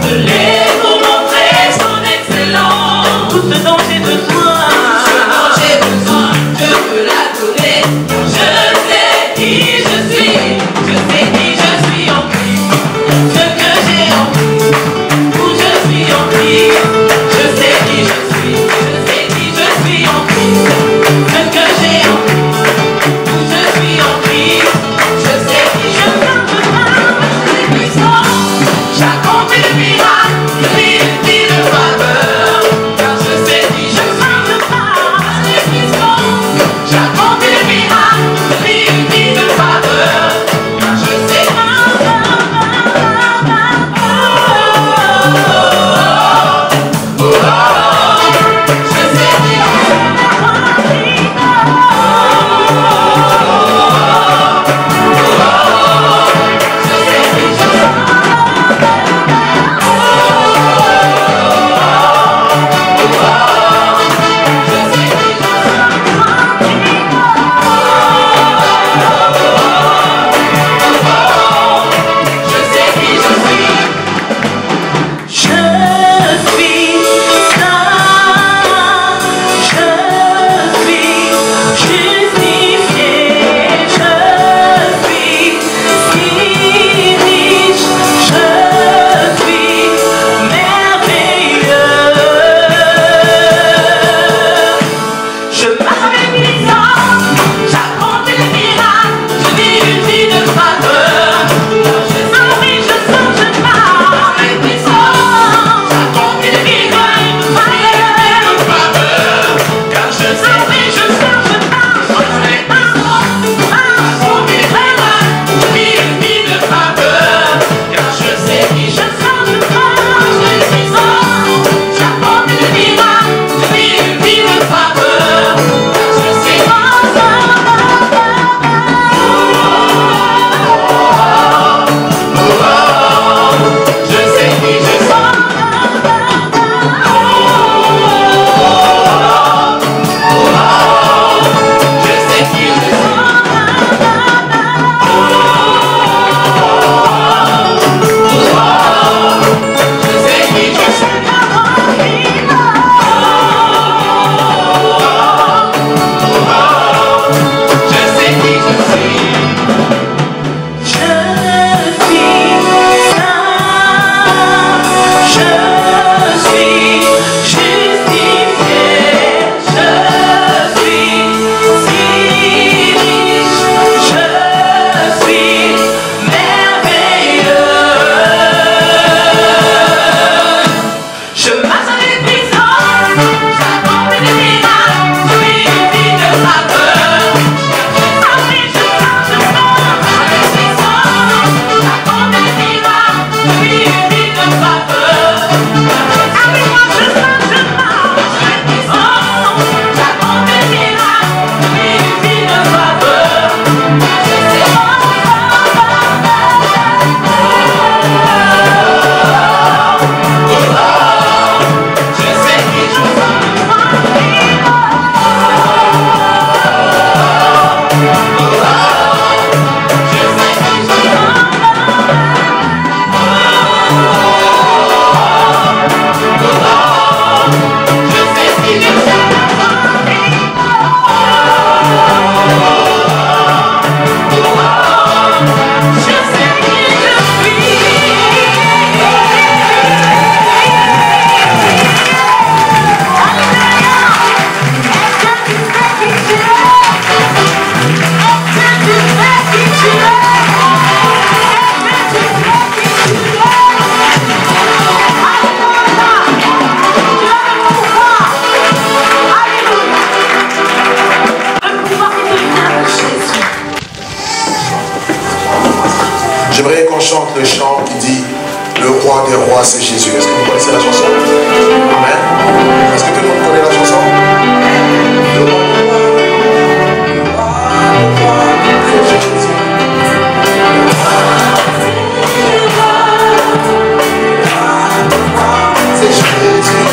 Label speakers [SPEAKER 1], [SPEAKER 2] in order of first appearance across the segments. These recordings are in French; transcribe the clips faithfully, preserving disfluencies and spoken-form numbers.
[SPEAKER 1] J'aimerais qu'on chante le chant qui dit le roi des rois c'est Jésus. Est-ce que vous connaissez la chanson? Amen. Est-ce que tout le monde connaît la chanson? Le roi des rois, le roi des rois c'est Jésus. C'est Jésus.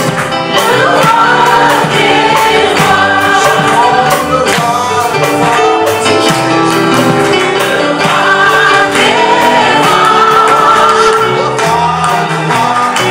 [SPEAKER 2] Thank you.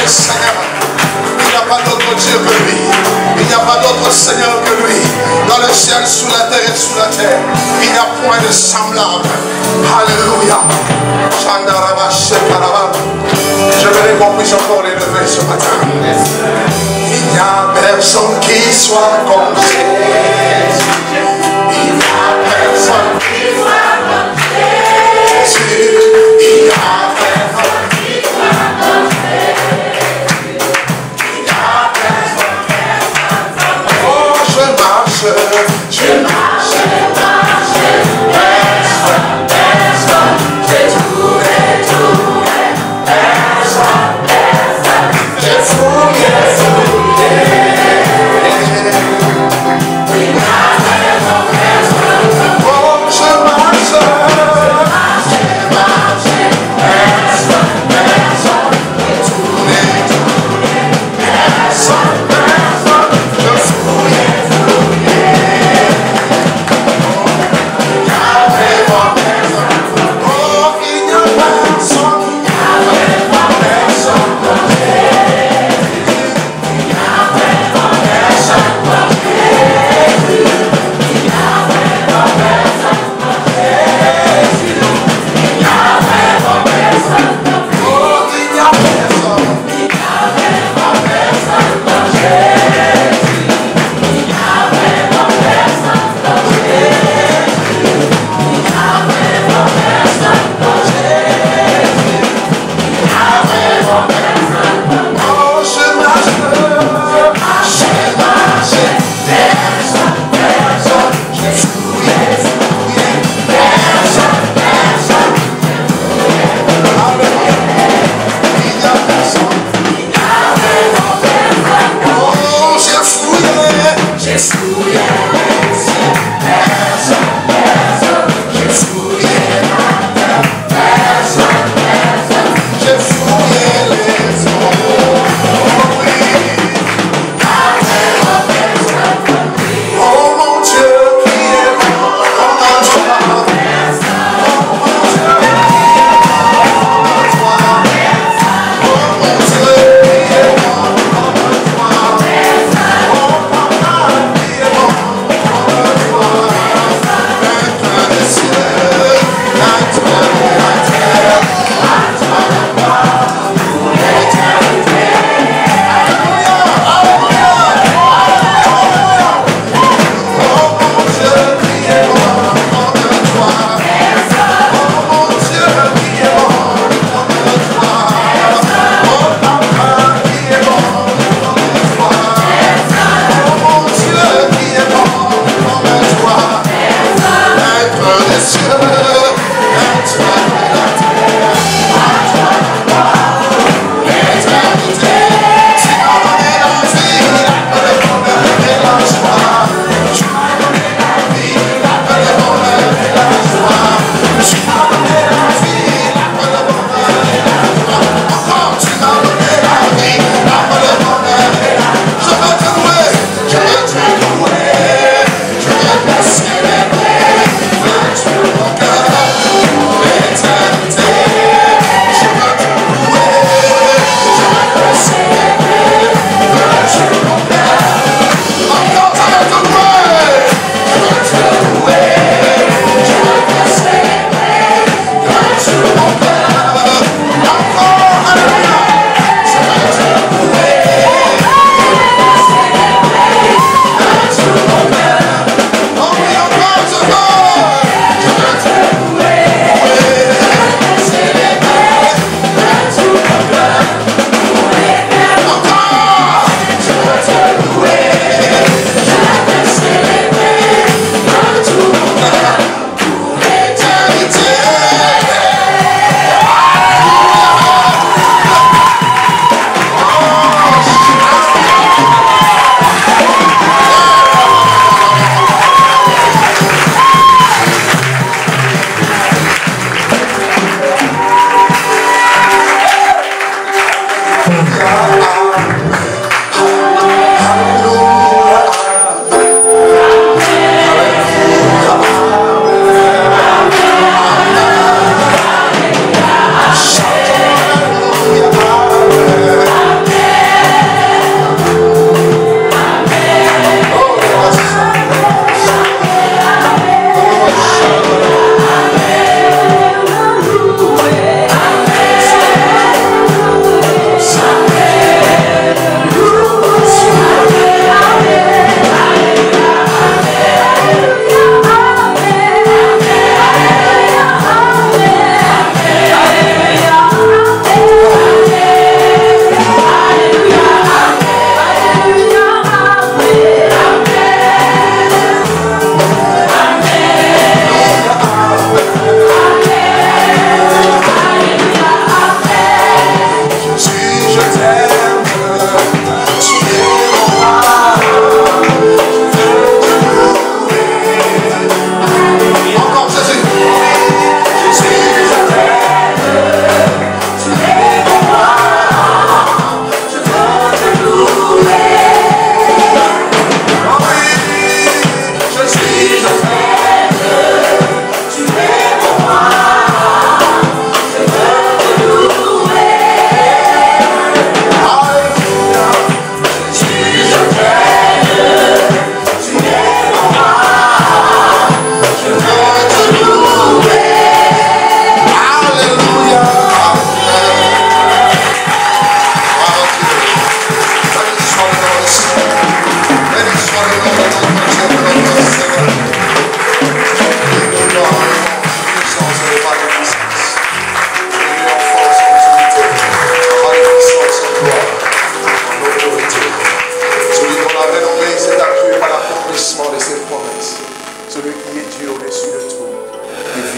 [SPEAKER 1] Seigneur. Il n'y a pas d'autre Dieu que lui. Il n'y a pas d'autre Seigneur que lui. Dans le ciel, sous la terre et sous la terre. Il n'y a point de semblable. Alléluia. Je voudrais qu'on puisse encore l'élever ce matin. Il n'y a personne qui soit comme Jésus. Il n'y a personne qui soit comme Jésus. Il n'y a personne qui soit comme Jésus. Il n'y a personne qui soit comme Jésus. Oh, je marche, je marche, je marche, personne, personne, j'ai trouvé, trouvé, personne, personne, j'ai fouillé, fouillé. Il n'y a personne.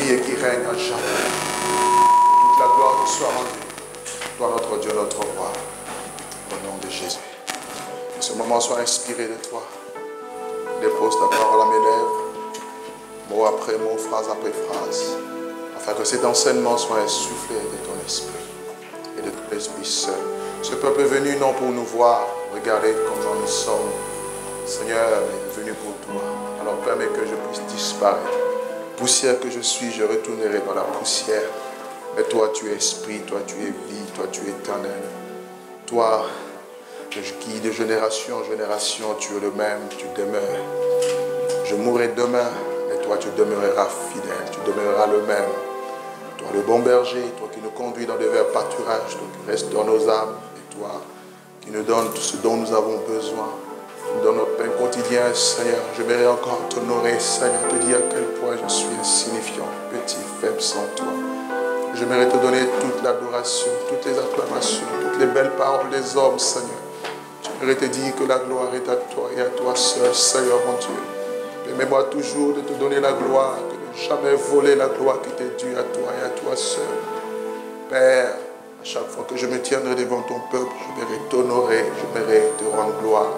[SPEAKER 1] vit et qui règne à jamais. Toute la gloire te soit rendue. Toi, notre Dieu, notre roi. Au nom de Jésus. Que ce moment soit inspiré de toi. Dépose ta parole à mes lèvres. Mot après mot, phrase après phrase. Afin que cet enseignement soit insufflé de ton esprit. Et de ton esprit seul. Ce peuple est venu non pour nous voir. Regardez comment nous sommes. Seigneur est venu pour toi. Alors permets que je puisse disparaître. Poussière que je suis, je retournerai dans la poussière. Mais toi, tu es esprit, toi, tu es vie, toi, tu es éternel. Toi, qui de génération en génération, tu es le même, tu demeures. Je mourrai demain, mais toi, tu demeureras fidèle, tu demeureras le même. Toi, le bon berger, toi qui nous conduis dans de verts pâturages, toi qui restaures nos âmes, et toi qui nous donnes tout ce dont nous avons besoin. Dans notre pain quotidien, Seigneur, je vais encore t'honorer, Seigneur, te dire à quel point je suis insignifiant, petit, faible sans toi. Je vais te donner toute l'adoration, toutes les acclamations, toutes les belles paroles des hommes, Seigneur. Je vais te dire que la gloire est à toi et à toi seul, Seigneur mon Dieu. Permets-moi toujours de te donner la gloire, de ne jamais voler la gloire qui t'est due à toi et à toi seul. Père, à chaque fois que je me tiendrai devant ton peuple, je vais t'honorer, je vais te rendre gloire.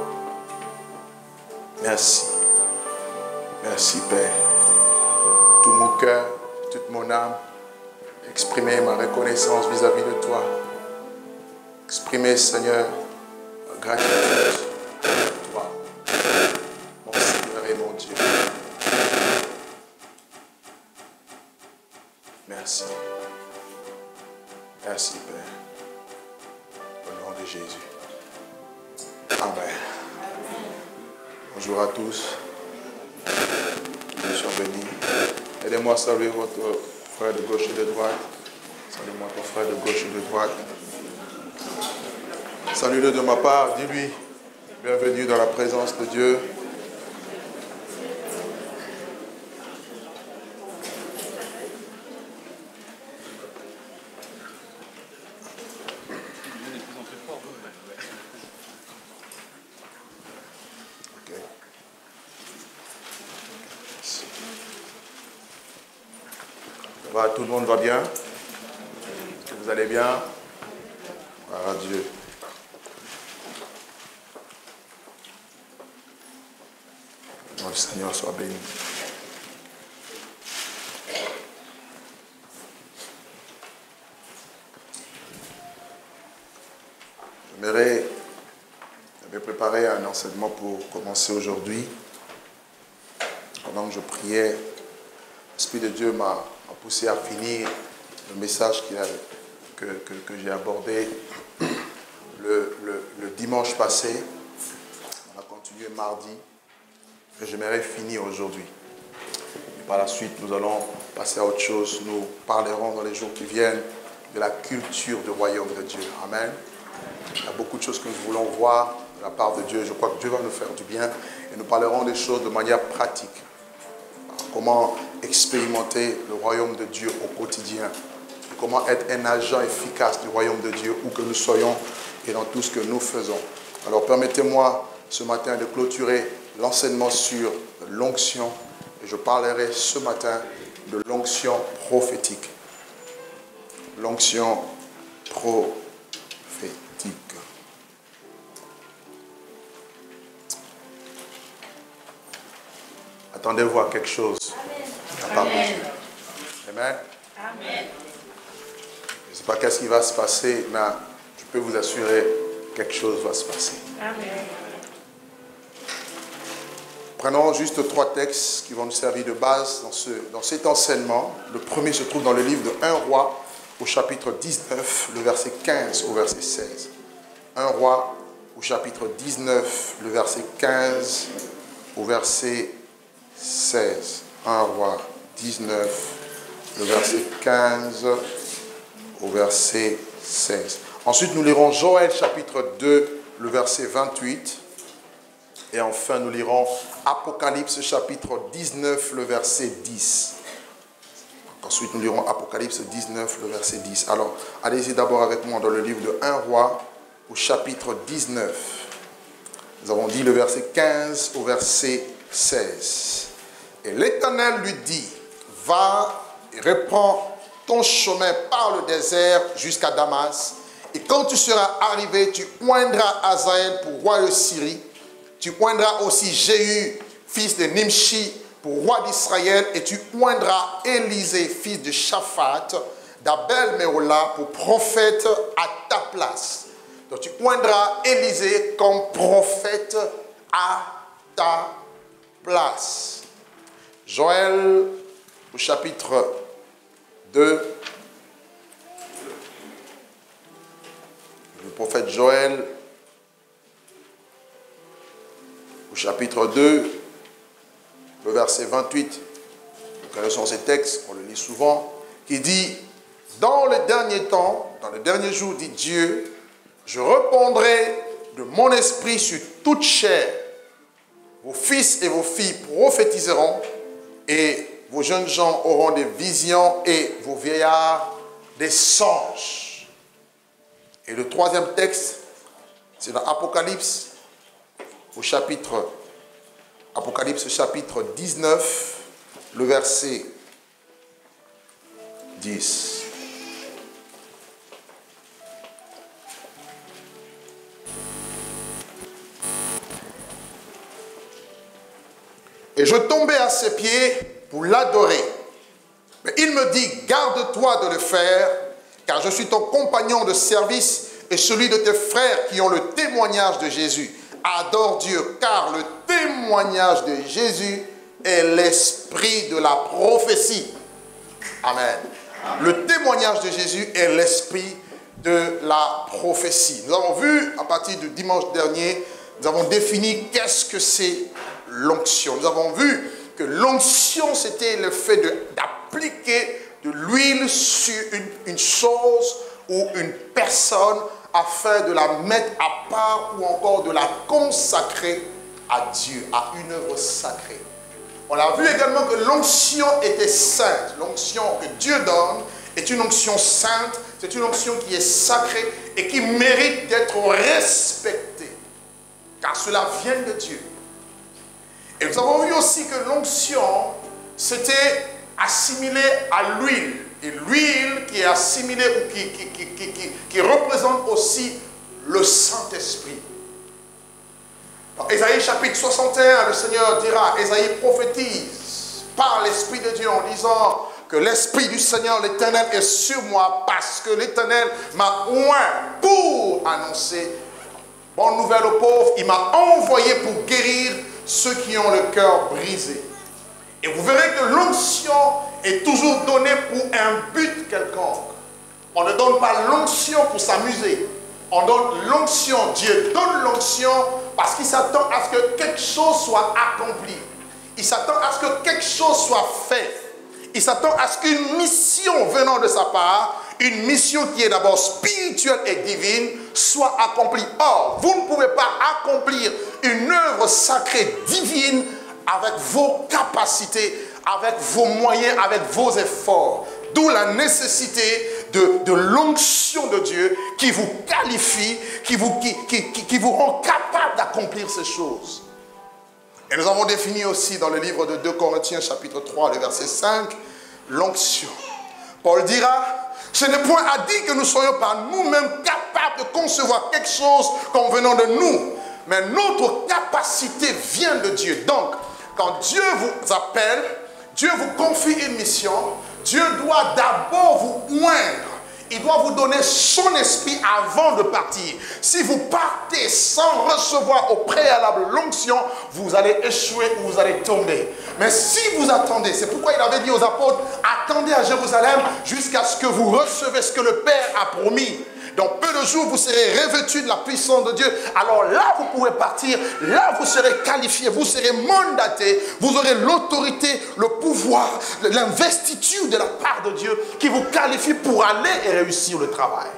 [SPEAKER 1] Merci. Merci, Père. Tout mon cœur, toute mon âme, exprimer ma reconnaissance vis-à-vis de toi. Exprimer, Seigneur, ma gratitude à toi, mon Seigneur et mon Dieu. Merci. Merci, Père. Au nom de Jésus. Amen. Bonjour à tous. Je suis béni. Aidez-moi à saluer votre frère de gauche et de droite. Saluez-moi ton frère de gauche et de droite. Salut-le de ma part. Dis-lui, bienvenue dans la présence de Dieu. Tout le monde va bien? Est-ce que vous allez bien? Gloire à Dieu. Que le Seigneur soit béni. J'aimerais, j'avais préparé un enseignement pour commencer aujourd'hui. Pendant que je priais, l'Esprit de Dieu m'a poussé à finir le message a, que, que, que j'ai abordé le, le, le dimanche passé. On a continué mardi et j'aimerais finir aujourd'hui. Et par la suite, nous allons passer à autre chose. Nous parlerons dans les jours qui viennent de la culture du royaume de Dieu. Amen. Il y a beaucoup de choses que nous voulons voir de la part de Dieu. Je crois que Dieu va nous faire du bien et nous parlerons des choses de manière pratique. Comment expérimenter le royaume de Dieu au quotidien. Comment être un agent efficace du royaume de Dieu où que nous soyons et dans tout ce que nous faisons. Alors permettez-moi ce matin de clôturer l'enseignement sur l'onction. Et je parlerai ce matin de l'onction prophétique. L'onction prophétique. Attendez-vous à quelque chose de la part de Dieu. Amen. Amen. Je ne sais pas qu'est-ce qui va se passer, mais je peux vous assurer que quelque chose va se passer. Amen. Prenons juste trois textes qui vont nous servir de base dans, ce, dans cet enseignement. Le premier se trouve dans le livre de un roi, au chapitre dix-neuf, le verset quinze au verset seize. un roi, au chapitre dix-neuf, le verset quinze au verset seize. un roi dix-neuf, le verset quinze au verset seize. Ensuite, nous lirons Joël chapitre deux, le verset vingt-huit. Et enfin, nous lirons Apocalypse chapitre dix-neuf, le verset dix. Ensuite, nous lirons Apocalypse dix-neuf, le verset dix. Alors, allez-y d'abord avec moi dans le livre de un roi, au chapitre dix-neuf. Nous avons dit le verset quinze au verset seize. Et l'Éternel lui dit, va et reprends ton chemin par le désert jusqu'à Damas. Et quand tu seras arrivé, tu oindras Hazaël pour roi de Syrie. Tu oindras aussi Jéhu, fils de Nimshi, pour roi d'Israël. Et tu oindras Élisée, fils de Shaphat, d'Abel-Méhola, pour prophète à ta place. Donc tu oindras Élisée comme prophète à ta place. Joël, au chapitre deux. Le prophète Joël, au chapitre deux, le verset vingt-huit. Nous connaissons ces textes, on le lit souvent, qui dit, dans le dernier temps, dans le dernier jour, dit Dieu, je répandrai de mon esprit sur toute chair. Vos fils et vos filles prophétiseront, et vos jeunes gens auront des visions, et vos vieillards des songes. Et le troisième texte, c'est dans Apocalypse, au chapitre, Apocalypse chapitre dix-neuf, le verset dix. Et je tombais à ses pieds pour l'adorer. Mais il me dit, garde-toi de le faire, car je suis ton compagnon de service et celui de tes frères qui ont le témoignage de Jésus. Adore Dieu, car le témoignage de Jésus est l'esprit de la prophétie. Amen. Amen. Le témoignage de Jésus est l'esprit de la prophétie. Nous avons vu, à partir du dimanche dernier, nous avons défini qu'est-ce que c'est l'onction. Nous avons vu que l'onction, c'était le fait d'appliquer de, de l'huile sur une, une chose ou une personne afin de la mettre à part ou encore de la consacrer à Dieu, à une œuvre sacrée. On a vu également que l'onction était sainte. L'onction que Dieu donne est une onction sainte, c'est une onction qui est sacrée et qui mérite d'être respectée, car cela vient de Dieu. Et nous avons vu aussi que l'onction, c'était assimilé à l'huile. Et l'huile qui est assimilée ou qui, qui, qui, qui, qui, qui représente aussi le Saint-Esprit. Dans Ésaïe chapitre soixante et un, le Seigneur dira, Ésaïe prophétise par l'Esprit de Dieu en disant que l'Esprit du Seigneur l'Éternel est sur moi parce que l'Éternel m'a oint pour annoncer bonne nouvelle aux pauvres. Il m'a envoyé pour guérir ceux qui ont le cœur brisé. Et vous verrez que l'onction est toujours donnée pour un but quelconque. On ne donne pas l'onction pour s'amuser. On donne l'onction, Dieu donne l'onction parce qu'il s'attend à ce que quelque chose soit accompli. Il s'attend à ce que quelque chose soit fait. Il s'attend à ce qu'une mission venant de sa part, une mission qui est d'abord spirituelle et divine, soit accomplie. Or, vous ne pouvez pas accomplir une œuvre sacrée divine avec vos capacités, avec vos moyens, avec vos efforts. D'où la nécessité de, de l'onction de Dieu qui vous qualifie, qui vous, qui, qui, qui, qui vous rend capable d'accomplir ces choses. Et nous avons défini aussi dans le livre de deux Corinthiens chapitre trois, le verset cinq, l'onction. Paul dira, ce n'est point à dire que nous soyons par nous-mêmes capables de concevoir quelque chose comme venant de nous, mais notre capacité vient de Dieu. Donc, quand Dieu vous appelle, Dieu vous confie une mission, Dieu doit d'abord vous oindre. Il doit vous donner son esprit avant de partir. Si vous partez sans recevoir au préalable l'onction, vous allez échouer ou vous allez tomber. Mais si vous attendez, c'est pourquoi il avait dit aux apôtres, attendez à Jérusalem jusqu'à ce que vous recevez ce que le Père a promis. Dans peu de jours, vous serez revêtus de la puissance de Dieu. Alors là, vous pouvez partir. Là, vous serez qualifié. Vous serez mandaté. Vous aurez l'autorité, le pouvoir, l'investiture de la part de Dieu qui vous qualifie pour aller et réussir le travail.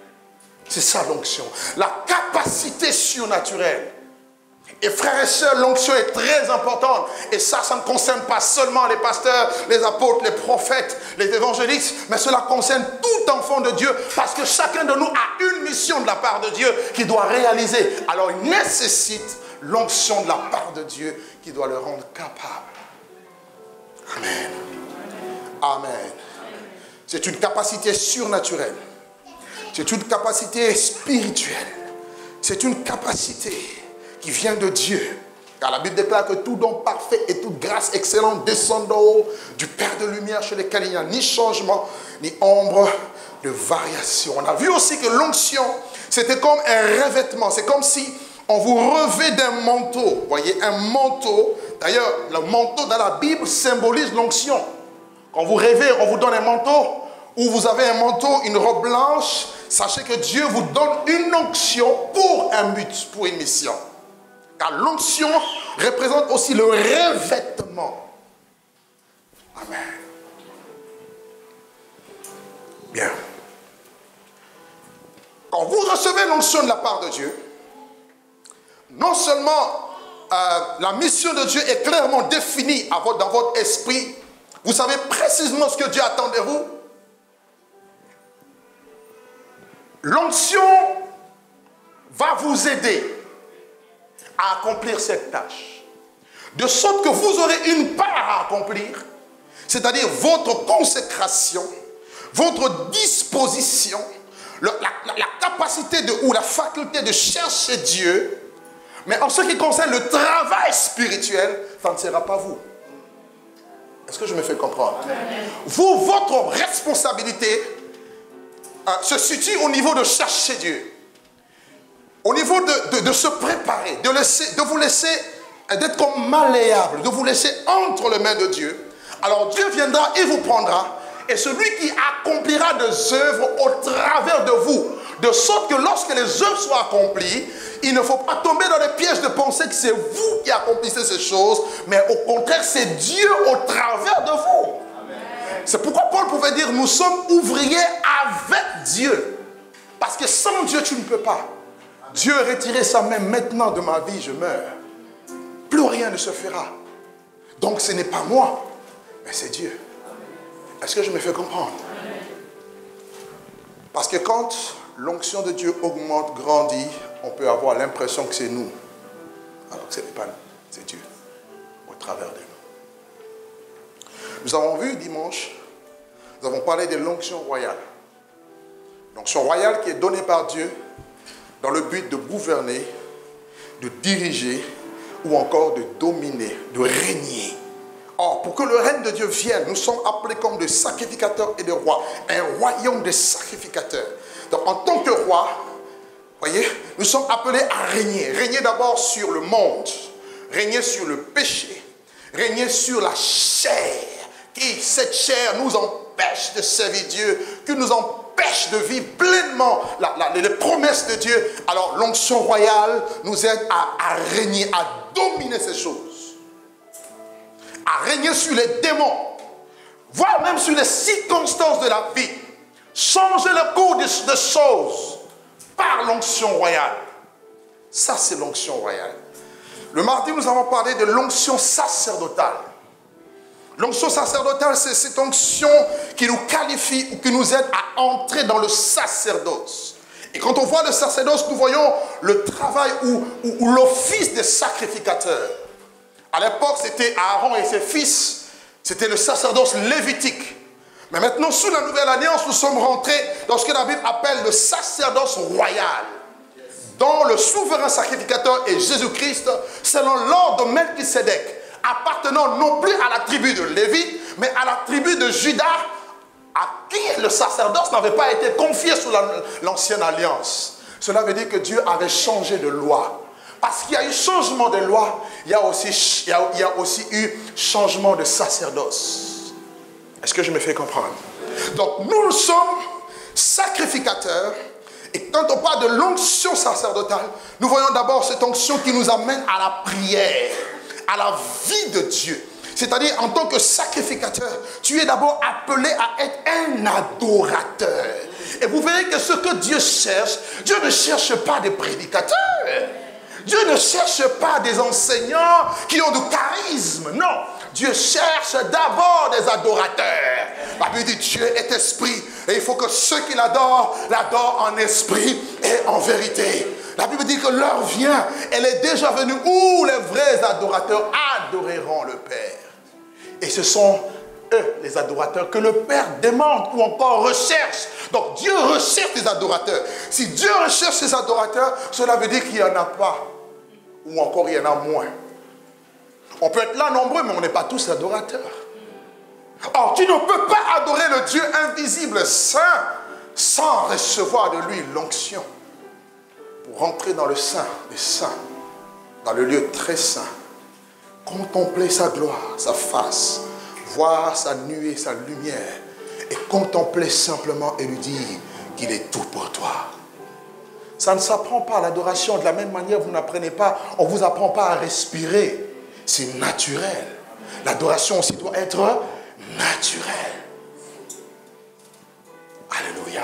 [SPEAKER 1] C'est ça l'onction. La capacité surnaturelle. Et frères et sœurs, l'onction est très importante. Et ça, ça ne concerne pas seulement les pasteurs, les apôtres, les prophètes, les évangélistes, mais cela concerne tout enfant de Dieu, parce que chacun de nous a une mission de la part de Dieu qu'il doit réaliser. Alors il nécessite l'onction de la part de Dieu qui doit le rendre capable. Amen. Amen. C'est une capacité surnaturelle. C'est une capacité spirituelle. C'est une capacité qui vient de Dieu. Car la Bible déclare que tout don parfait et toute grâce excellente descend d'en haut du Père de lumière, chez lequel il n'y a ni changement, ni ombre de variation. On a vu aussi que l'onction, c'était comme un revêtement. C'est comme si on vous revêt d'un manteau. Vous voyez, un manteau. D'ailleurs, le manteau dans la Bible symbolise l'onction. Quand vous rêvez, on vous donne un manteau, ou vous avez un manteau, une robe blanche, sachez que Dieu vous donne une onction pour un but, pour une mission. Car l'onction représente aussi le revêtement. Amen. Bien. Quand vous recevez l'onction de la part de Dieu, non seulement euh, la mission de Dieu est clairement définie à votre, dans votre esprit, vous savez précisément ce que Dieu attend de vous. L'onction va vous aider à accomplir cette tâche. De sorte que vous aurez une part à accomplir, c'est-à-dire votre consécration, votre disposition, le, la, la, la capacité de, ou la faculté de chercher Dieu. Mais en ce qui concerne le travail spirituel, ça ne sera pas vous. Est-ce que je me fais comprendre? Vous, votre responsabilité euh, se situe au niveau de chercher Dieu. Au niveau de, de, de se préparer, de, laisser, de vous laisser, d'être comme malléable, de vous laisser entre les mains de Dieu. Alors Dieu viendra et vous prendra. Et celui qui accomplira des œuvres au travers de vous. De sorte que lorsque les œuvres soient accomplies, il ne faut pas tomber dans les pièges de penser que c'est vous qui accomplissez ces choses. Mais au contraire, c'est Dieu au travers de vous. C'est pourquoi Paul pouvait dire, nous sommes ouvriers avec Dieu. Parce que sans Dieu, tu ne peux pas. Dieu a retiré sa main, maintenant de ma vie, je meurs. Plus rien ne se fera. Donc ce n'est pas moi, mais c'est Dieu. Est-ce que je me fais comprendre? Parce que quand l'onction de Dieu augmente, grandit, on peut avoir l'impression que c'est nous. Alors que ce n'est pas nous, c'est Dieu, au travers de nous. Nous avons vu dimanche, nous avons parlé de l'onction royale. L'onction royale qui est donnée par Dieu dans le but de gouverner, de diriger ou encore de dominer, de régner. Or, pour que le règne de Dieu vienne, nous sommes appelés comme des sacrificateurs et des rois. Un royaume de sacrificateurs. Donc, en tant que roi, voyez, nous sommes appelés à régner. Régner d'abord sur le monde. Régner sur le péché. Régner sur la chair. Qui, cette chair, nous empêche de servir Dieu. Qui nous empêche de vivre pleinement la, la, les promesses de Dieu. Alors, l'onction royale nous aide à, à régner, à dominer ces choses. À régner sur les démons, voire même sur les circonstances de la vie. Changer le cours de, de choses par l'onction royale. Ça, c'est l'onction royale. Le mardi, nous avons parlé de l'onction sacerdotale. L'onction sacerdotale, c'est cette onction qui nous qualifie ou qui nous aide à entrer dans le sacerdoce. Et quand on voit le sacerdoce, nous voyons le travail ou, ou, ou l'office des sacrificateurs. À l'époque, c'était Aaron et ses fils. C'était le sacerdoce lévitique. Mais maintenant, sous la nouvelle alliance, nous sommes rentrés dans ce que la Bible appelle le sacerdoce royal. Dont le souverain sacrificateur est Jésus-Christ, selon l'ordre de Melchisédek, appartenant non plus à la tribu de Lévi, mais à la tribu de Juda, à qui le sacerdoce n'avait pas été confié sous l'ancienne alliance. Cela veut dire que Dieu avait changé de loi. Parce qu'il y a eu changement de loi, il y a aussi, il y a, il y a aussi eu changement de sacerdoce. Est-ce que je me fais comprendre? Donc nous sommes sacrificateurs. Et quand on parle de l'onction sacerdotale, nous voyons d'abord cette onction qui nous amène à la prière, à la vie de Dieu. C'est-à-dire, en tant que sacrificateur, tu es d'abord appelé à être un adorateur. Et vous verrez que ce que Dieu cherche, Dieu ne cherche pas des prédicateurs. Dieu ne cherche pas des enseignants qui ont du charisme. Non, Dieu cherche d'abord des adorateurs. La Bible dit Dieu est esprit. Et il faut que ceux qui l'adorent, l'adorent en esprit et en vérité. La Bible dit que l'heure vient, elle est déjà venue où les vrais adorateurs adoreront le Père. Et ce sont eux, les adorateurs, que le Père demande ou encore recherche. Donc Dieu recherche les adorateurs. Si Dieu recherche ses adorateurs, cela veut dire qu'il n'y en a pas. Ou encore il y en a moins. On peut être là nombreux, mais on n'est pas tous adorateurs. Or, tu ne peux pas adorer le Dieu invisible, saint, sans recevoir de lui l'onction. Pour rentrer dans le saint des saints, dans le lieu très saint, contempler sa gloire, sa face, voir sa nuée, sa lumière, et contempler simplement et lui dire qu'il est tout pour toi. Ça ne s'apprend pas, l'adoration. De la même manière, vous n'apprenez pas, on ne vous apprend pas à respirer. C'est naturel. L'adoration aussi doit être naturelle. Alléluia.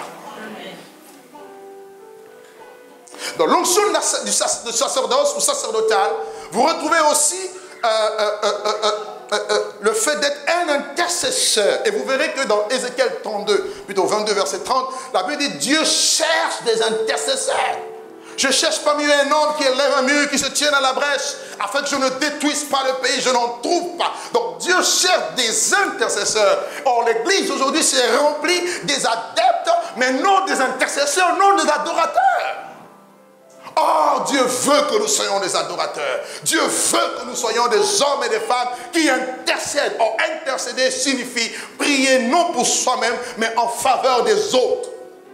[SPEAKER 1] Dans l'onction du sacerdoce ou sacerdotal, vous retrouvez aussi euh, euh, euh, euh, euh, euh, le fait d'être un intercesseur. Et vous verrez que dans Ézéchiel trente-deux, plutôt vingt-deux, verset trente, la Bible dit Dieu cherche des intercesseurs. Je cherche parmi eux un homme qui élève un mur, qui se tienne à la brèche, afin que je ne détruise pas le pays, je n'en trouve pas. Donc Dieu cherche des intercesseurs. Or l'église aujourd'hui s'est remplie des adeptes, mais non des intercesseurs, non des adorateurs. Or Dieu veut que nous soyons des adorateurs. Dieu veut que nous soyons des hommes et des femmes qui intercèdent. Or intercéder signifie prier non pour soi-même, mais en faveur des autres.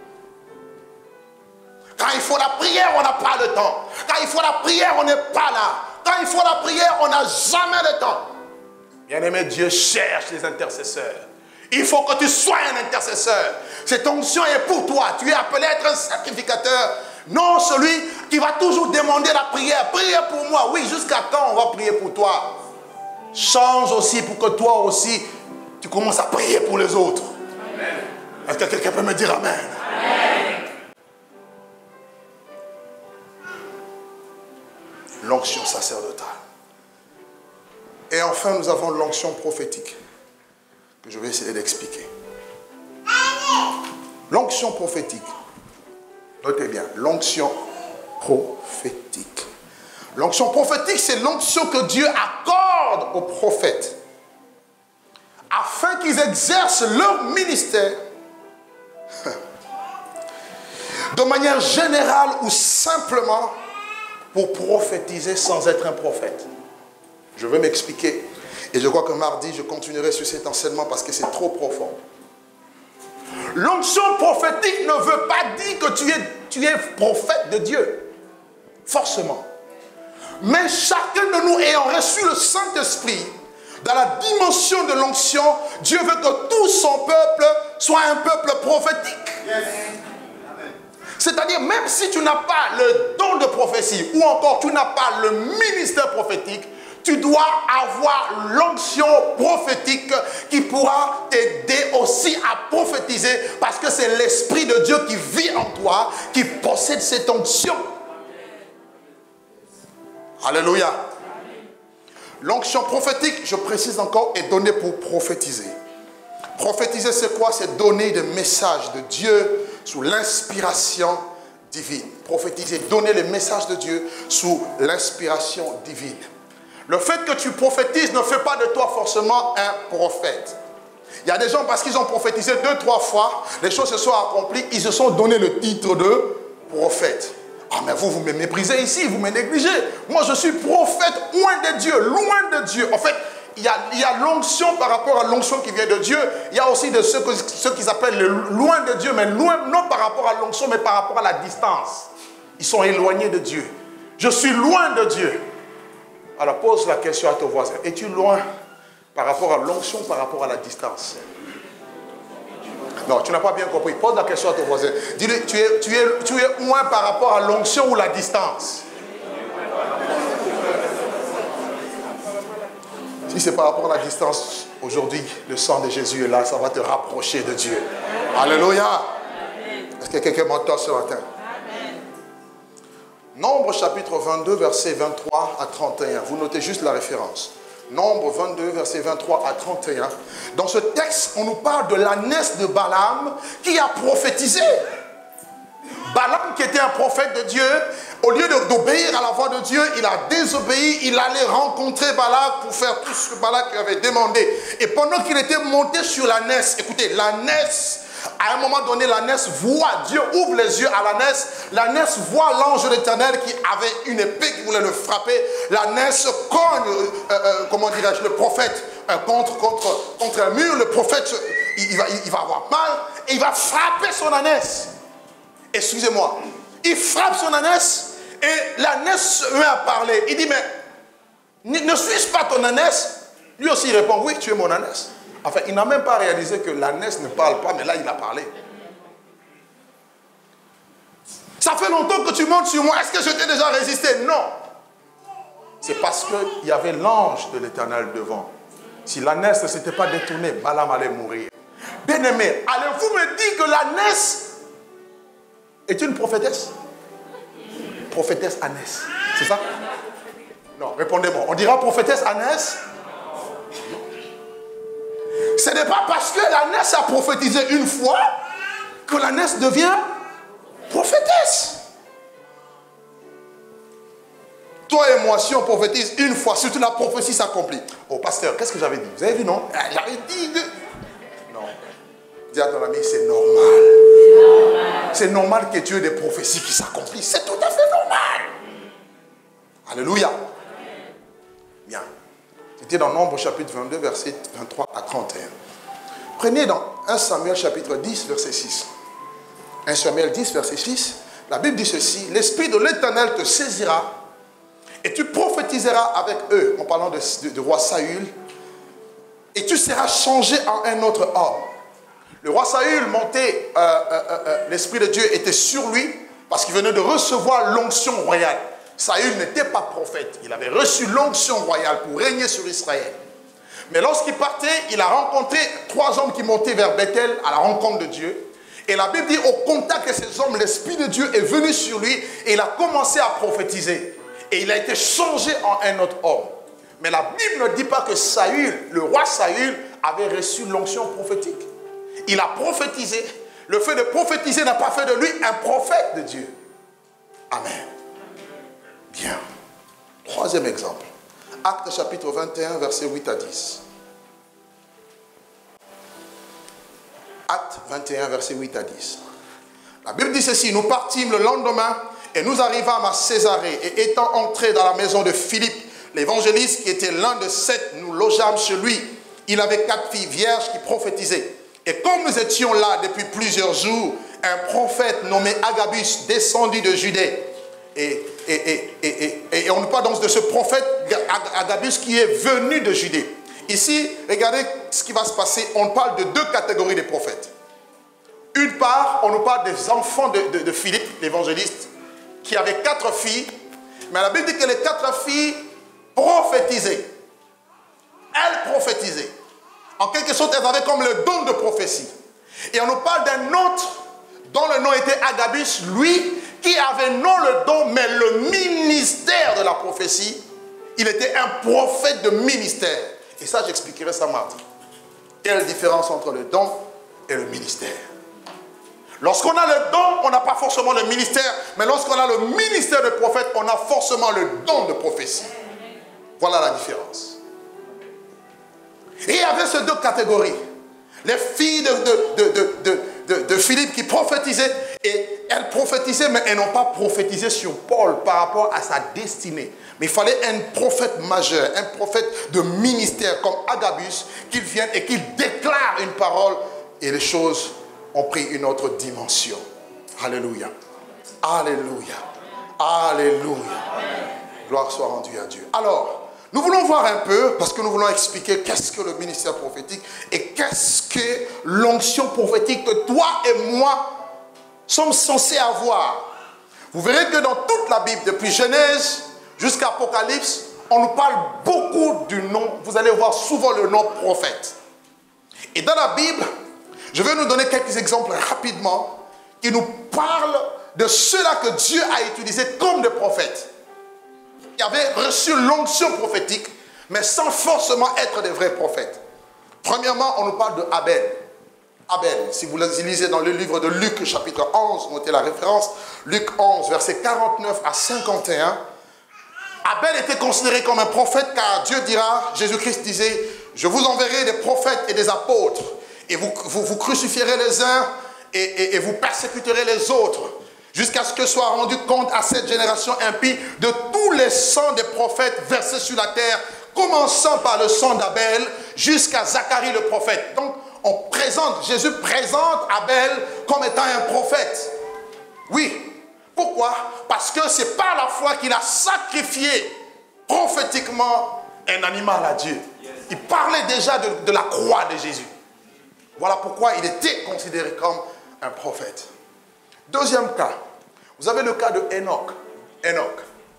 [SPEAKER 1] Quand il faut la prière, on n'a pas le temps. Quand il faut la prière, on n'est pas là. Quand il faut la prière, on n'a jamais le temps. Bien-aimé, Dieu cherche les intercesseurs. Il faut que tu sois un intercesseur. Cette onction est pour toi. Tu es appelé à être un sacrificateur. Non celui qui va toujours demander la prière. Priez pour moi. Oui, jusqu'à quand on va prier pour toi? Change aussi pour que toi aussi, tu commences à prier pour les autres. Est-ce que quelqu'un peut me dire amen? Amen. L'onction sacerdotale. Et enfin, nous avons l'onction prophétique, que je vais essayer d'expliquer. L'onction prophétique. Notez bien, l'onction prophétique. L'onction prophétique, c'est l'onction que Dieu accorde aux prophètes, afin qu'ils exercent leur ministère de manière générale ou simplement pour prophétiser sans être un prophète. Je vais m'expliquer. Et je crois que mardi, je continuerai sur cet enseignement parce que c'est trop profond. L'onction prophétique ne veut pas dire que tu es, tu es prophète de Dieu. Forcément. Mais chacun de nous ayant reçu le Saint-Esprit, dans la dimension de l'onction, Dieu veut que tout son peuple soit un peuple prophétique. Yes. C'est-à-dire, même si tu n'as pas le don de prophétie, ou encore tu n'as pas le ministère prophétique, tu dois avoir l'onction prophétique qui pourra t'aider aussi à prophétiser, parce que c'est l'Esprit de Dieu qui vit en toi, qui possède cette onction. Alléluia. L'onction prophétique, je précise encore, est donnée pour prophétiser. Prophétiser, c'est quoi? C'est donner des messages de Dieu sous l'inspiration divine. Prophétiser, donner les messages de Dieu sous l'inspiration divine. Le fait que tu prophétises ne fait pas de toi forcément un prophète. Il y a des gens, parce qu'ils ont prophétisé deux, trois fois, les choses se sont accomplies, ils se sont donné le titre de prophète. Ah, mais vous, vous me méprisez ici, vous me négligez. Moi, je suis prophète loin de Dieu, loin de Dieu. En fait, il y a, il y a l'onction par rapport à l'onction qui vient de Dieu. Il y a aussi de ceux, que, ceux qu'ils appellent le loin de Dieu, mais loin, non par rapport à l'onction, mais par rapport à la distance. Ils sont éloignés de Dieu. Je suis loin de Dieu. Alors pose la question à ton voisin. Es-tu loin par rapport à l'onction, par rapport à la distance? Non, tu n'as pas bien compris. Pose la question à ton voisin. Dis-lui, tu es, tu, es, tu es loin par rapport à l'onction ou la distance? Si c'est par rapport à la distance, aujourd'hui, le sang de Jésus est là, ça va te rapprocher de Dieu. Alléluia. Est-ce que quelqu'un m'entend ce matin? Nombre chapitre vingt-deux, verset vingt-trois à trente et un. Vous notez juste la référence. Nombre vingt-deux, verset vingt-trois à trente et un. Dans ce texte, on nous parle de l'ânesse de Balaam qui a prophétisé. Balaam, qui était un prophète de Dieu, au lieu d'obéir à la voix de Dieu, il a désobéi, il allait rencontrer Balak pour faire tout ce que Balak lui avait demandé. Et pendant qu'il était monté sur l'ânesse, écoutez, l'ânesse, à un moment donné, l'ânesse voit, Dieu ouvre les yeux à l'ânesse, l'ânesse voit l'ange de l'Éternel qui avait une épée qui voulait le frapper, l'ânesse cogne, euh, euh, comment dirais-je, le prophète euh, contre, contre, contre un mur, le prophète, il, il, va, il, il va avoir mal, et il va frapper son ânesse. Excusez-moi, il frappe son ânesse, et l'ânesse se met à parler. Il dit, mais ne suis-je pas ton ânesse? Lui aussi il répond, oui, tu es mon ânesse. Enfin, il n'a même pas réalisé que l'ânesse ne parle pas, mais là, il a parlé. Ça fait longtemps que tu montes sur moi. Est-ce que je t'ai déjà résisté? Non. C'est parce qu'il y avait l'ange de l'Éternel devant. Si l'ânesse ne s'était pas détournée, Balaam allait mourir. Bien-aimé, allez-vous me dire que l'ânesse est une prophétesse? Prophétesse ânesse. C'est ça? Non, répondez-moi. On dira prophétesse ânesse? Ce n'est pas parce que l'ânesse a prophétisé une fois que l'ânesse devient prophétesse. Toi et moi, si on prophétise une fois, surtout la prophétie s'accomplit. Oh, pasteur, qu'est-ce que j'avais dit? Vous avez vu, non? J'avais dit... De... Non. Dis à ton ami, c'est normal. C'est normal que tu aies des prophéties qui s'accomplissent. C'est tout à fait normal. Alléluia. Bien. C'était dans Nombre chapitre vingt-deux, versets vingt-trois à trente et un. Prenez dans un Samuel chapitre dix, verset six. un Samuel dix, verset six. La Bible dit ceci. L'Esprit de l'Éternel te saisira et tu prophétiseras avec eux, en parlant de, de, de roi Saül, et tu seras changé en un autre homme. Le roi Saül montait, euh, euh, euh, l'Esprit de Dieu était sur lui parce qu'il venait de recevoir l'onction royale. Saül n'était pas prophète. Il avait reçu l'onction royale pour régner sur Israël. Mais lorsqu'il partait, il a rencontré trois hommes qui montaient vers Bethel à la rencontre de Dieu. Et la Bible dit, au contact de ces hommes, l'Esprit de Dieu est venu sur lui et il a commencé à prophétiser. Et il a été changé en un autre homme. Mais la Bible ne dit pas que Saül, le roi Saül, avait reçu l'onction prophétique. Il a prophétisé. Le fait de prophétiser n'a pas fait de lui un prophète de Dieu. Amen. Bien. Troisième exemple. Actes chapitre vingt et un, versets huit à dix. Actes vingt et un, versets huit à dix. La Bible dit ceci. Nous partîmes le lendemain et nous arrivâmes à Césarée. Et étant entrés dans la maison de Philippe, l'évangéliste qui était l'un de sept, nous logeâmes chez lui. Il avait quatre filles vierges qui prophétisaient. Et comme nous étions là depuis plusieurs jours, un prophète nommé Agabus descendit de Judée. Et, et, et, et, et, et on nous parle donc de ce prophète Agabus qui est venu de Judée. Ici, regardez ce qui va se passer. On parle de deux catégories de prophètes. Une part, on nous parle des enfants de, de, de Philippe, l'évangéliste, qui avait quatre filles. Mais la Bible dit que les quatre filles prophétisaient. Elles prophétisaient. En quelque sorte, elles avaient comme le don de prophétie. Et on nous parle d'un autre dont le nom était Agabus, lui, qui avait non le don, mais le ministère de la prophétie. Il était un prophète de ministère. Et ça, j'expliquerai ça mardi. Quelle différence entre le don et le ministère? Lorsqu'on a le don, on n'a pas forcément le ministère, mais lorsqu'on a le ministère de prophète, on a forcément le don de prophétie. Voilà la différence. Et il y avait ces deux catégories. Les filles de, de, de, de, de, de Philippe qui prophétisaient, et elles prophétisaient, mais elles n'ont pas prophétisé sur Paul par rapport à sa destinée. Mais il fallait un prophète majeur, un prophète de ministère comme Agabus, qu'il vienne et qu'il déclare une parole, et les choses ont pris une autre dimension. Alléluia. Alléluia. Alléluia. Gloire soit rendue à Dieu. Alors, nous voulons voir un peu, parce que nous voulons expliquer qu'est-ce que le ministère prophétique et qu'est-ce que l'onction prophétique que toi et moi sommes censés avoir. Vous verrez que dans toute la Bible, depuis Genèse jusqu'à Apocalypse, on nous parle beaucoup du nom, vous allez voir souvent le nom prophète. Et dans la Bible, je vais nous donner quelques exemples rapidement qui nous parlent de ceux-là que Dieu a utilisés comme des prophètes. Qui avaient reçu l'onction prophétique, mais sans forcément être des vrais prophètes. Premièrement, on nous parle de Abel. Abel. Si vous lisez dans le livre de Luc, chapitre onze, notez la référence, Luc onze, versets quarante-neuf à cinquante et un, Abel était considéré comme un prophète car Dieu dira, Jésus-Christ disait, je vous enverrai des prophètes et des apôtres et vous, vous, vous crucifierez les uns et, et, et vous persécuterez les autres jusqu'à ce que soit rendu compte à cette génération impie de tous les sangs des prophètes versés sur la terre, commençant par le sang d'Abel jusqu'à Zacharie le prophète. Donc, on présente, Jésus présente Abel comme étant un prophète. Oui. Pourquoi? Parce que c'est par la foi qu'il a sacrifié prophétiquement un animal à Dieu. Il parlait déjà de, de la croix de Jésus. Voilà pourquoi il était considéré comme un prophète. Deuxième cas, vous avez le cas de Enoch. Enoch.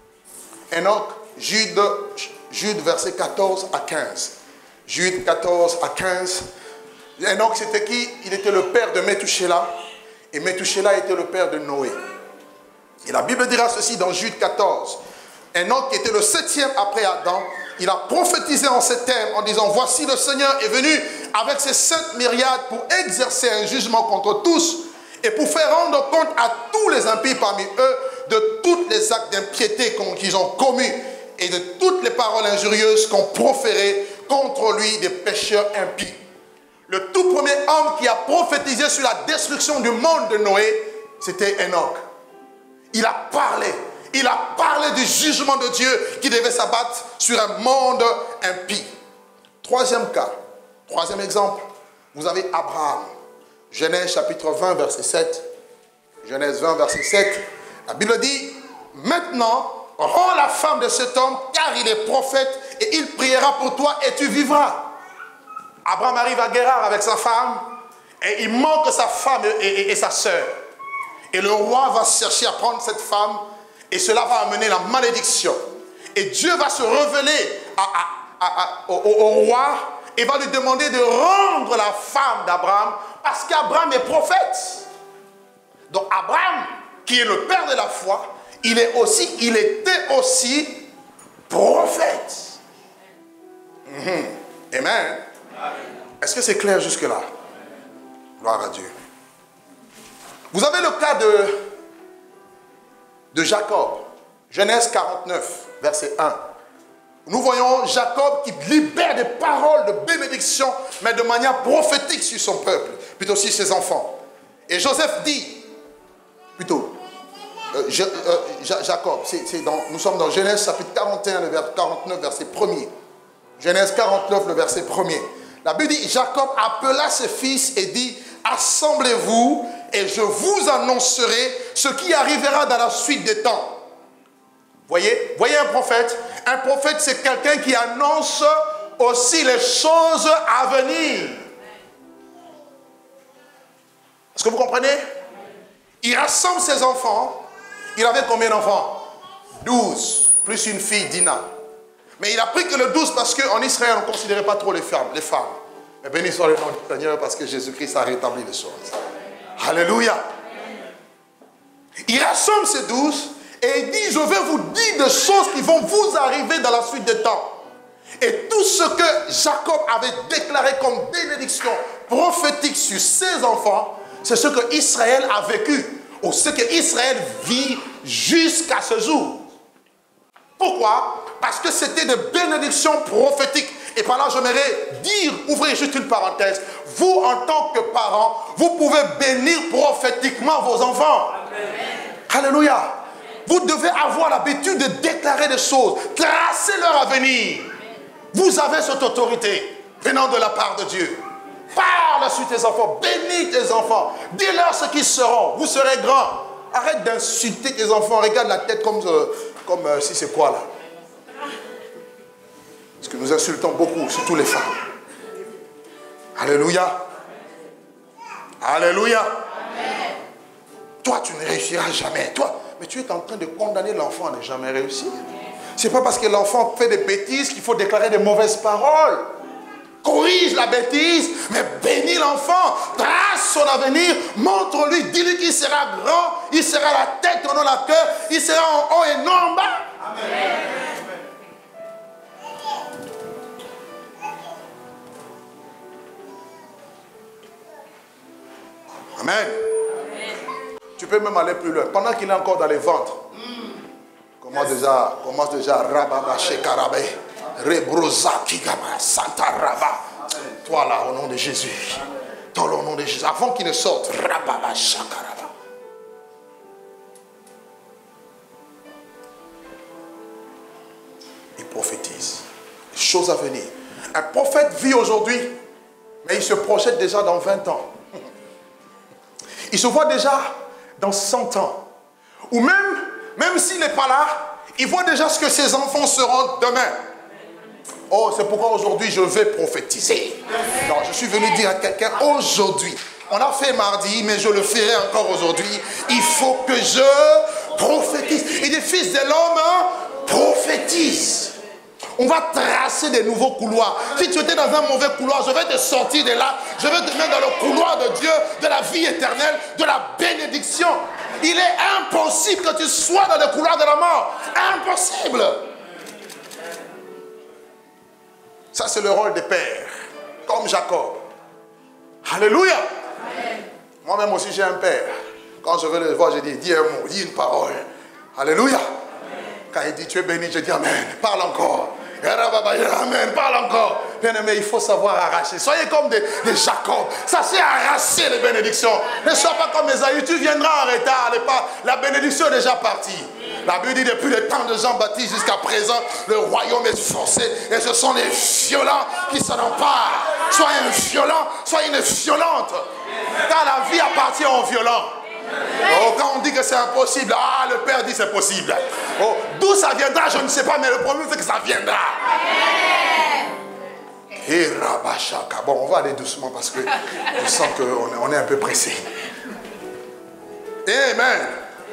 [SPEAKER 1] Enoch, Jude, Jude verset quatorze à quinze. Jude quatorze à quinze. Enoch, c'était qui? Il était le père de Methushélah. Et Methushélah était le père de Noé. Et la Bible dira ceci dans Jude quatorze. Enoch qui était le septième après Adam, il a prophétisé en ces termes en disant, voici le Seigneur est venu avec ses saintes myriades pour exercer un jugement contre tous et pour faire rendre compte à tous les impies parmi eux de tous les actes d'impiété qu'ils ont commis et de toutes les paroles injurieuses qu'ont proférées contre lui des pécheurs impies. Le tout premier homme qui a prophétisé sur la destruction du monde de Noé, c'était Enoch. Il a parlé. Il a parlé du jugement de Dieu qui devait s'abattre sur un monde impie. Troisième cas, troisième exemple, vous avez Abraham. Genèse chapitre vingt, verset sept. Genèse vingt, verset sept. La Bible dit, maintenant, rends la femme de cet homme, car il est prophète, et il priera pour toi, et tu vivras. Abraham arrive à Guérard avec sa femme, et il manque sa femme et, et, et sa sœur. Et le roi va chercher à prendre cette femme, et cela va amener la malédiction. Et Dieu va se révéler à, à, à, à, au, au roi, et va lui demander de rendre la femme d'Abraham, parce qu'Abraham est prophète. Donc Abraham, qui est le père de la foi, il, est aussi, il était aussi prophète. Mm-hmm. Amen. Est-ce que c'est clair jusque-là? Gloire à Dieu. Vous avez le cas de, de Jacob. Genèse quarante-neuf, verset un. Nous voyons Jacob qui libère des paroles de bénédiction, mais de manière prophétique sur son peuple, plutôt sur ses enfants. Et Joseph dit, plutôt, euh, je, euh, Jacob, c'est, c'est dans, nous sommes dans Genèse chapitre quarante et un, le verset quarante-neuf, verset premier. Genèse quarante-neuf, le verset premier. La Bible dit, Jacob appela ses fils et dit, assemblez-vous et je vous annoncerai ce qui arrivera dans la suite des temps. Voyez, voyez un prophète. Un prophète, c'est quelqu'un qui annonce aussi les choses à venir. Est-ce que vous comprenez? Il rassemble ses enfants. Il avait combien d'enfants? douze, plus une fille, Dina. Mais il a pris que le douze parce qu'en Israël, on ne considérait pas trop les femmes. Les femmes. Mais béni soit le nom du Seigneur parce que Jésus-Christ a rétabli les choses. Alléluia. Il rassemble ces douze et il dit, je vais vous dire des choses qui vont vous arriver dans la suite des temps. Et tout ce que Jacob avait déclaré comme bénédiction prophétique sur ses enfants, c'est ce que Israël a vécu, ou ce que Israël vit jusqu'à ce jour. Pourquoi? Parce que c'était des bénédictions prophétiques. Et par là, j'aimerais dire, ouvrez juste une parenthèse, vous en tant que parents, vous pouvez bénir prophétiquement vos enfants. Amen. Alléluia. Vous devez avoir l'habitude de déclarer des choses, tracer leur avenir. Vous avez cette autorité venant de la part de Dieu. Parle sur tes enfants, bénis tes enfants, dis-leur ce qu'ils seront, vous serez grands. Arrête d'insulter tes enfants, regarde la tête comme, euh, comme euh, si c'est quoi là. Parce que nous insultons beaucoup, surtout les femmes. Alléluia. Alléluia. Amen. Toi, tu ne réussiras jamais. Toi, mais tu es en train de condamner l'enfant à ne jamais réussir. Ce n'est pas parce que l'enfant fait des bêtises qu'il faut déclarer des mauvaises paroles. Corrige la bêtise, mais bénis l'enfant. Trace son avenir, montre-lui, dis-lui qu'il sera grand, il sera la tête et non la queue, il sera en haut et non en bas. Amen. Amen. Tu peux même aller plus loin. Pendant qu'il est encore dans les ventres, commence déjà, commence déjà, Rababa Shekarabe, Rebroza Kigama, Santa Raba. Toi là, au nom de Jésus. Toi là, au nom de Jésus. Avant qu'il ne sorte, Rababa Shakaraba. Il prophétise. Les choses à venir. Un prophète vit aujourd'hui, mais il se projette déjà dans vingt ans. Il se voit déjà dans cent ans. Ou même, même s'il n'est pas là, il voit déjà ce que ses enfants seront demain. Oh, c'est pourquoi aujourd'hui je vais prophétiser. Non, je suis venu dire à quelqu'un aujourd'hui. On a fait mardi, mais je le ferai encore aujourd'hui. Il faut que je prophétise. Et les fils de l'homme prophétisent. On va tracer des nouveaux couloirs. Si tu étais dans un mauvais couloir, je vais te sortir de là. Je vais te mettre dans le couloir de Dieu, de la vie éternelle, de la bénédiction. Il est impossible que tu sois dans le couloir de la mort. Impossible. Ça, c'est le rôle des pères, comme Jacob. Alléluia. Moi-même aussi, j'ai un père. Quand je vais le voir, je dis, dis un mot, dis une parole. Alléluia. Quand il dit, tu es béni, je dis Amen. Parle encore. Amen, parle encore. Bien aimé, il faut savoir arracher. Soyez comme des, des Jacob. Ça, c'est arracher les bénédictions. Ne sois pas comme Esaü. Tu viendras en retard. La bénédiction est déjà partie. La Bible dit depuis le temps de Jean-Baptiste jusqu'à présent, le royaume est forcé. Et ce sont les violents qui s'en emparent. Sois un violent, sois une violente. Car la vie appartient aux violents. Oh, quand on dit que c'est impossible, ah, le Père dit c'est possible. Oh, d'où ça viendra, je ne sais pas, mais le problème c'est que ça viendra. Et Rabashaka. Bon, on va aller doucement parce que je sens qu'on est, on est un peu pressé. Amen.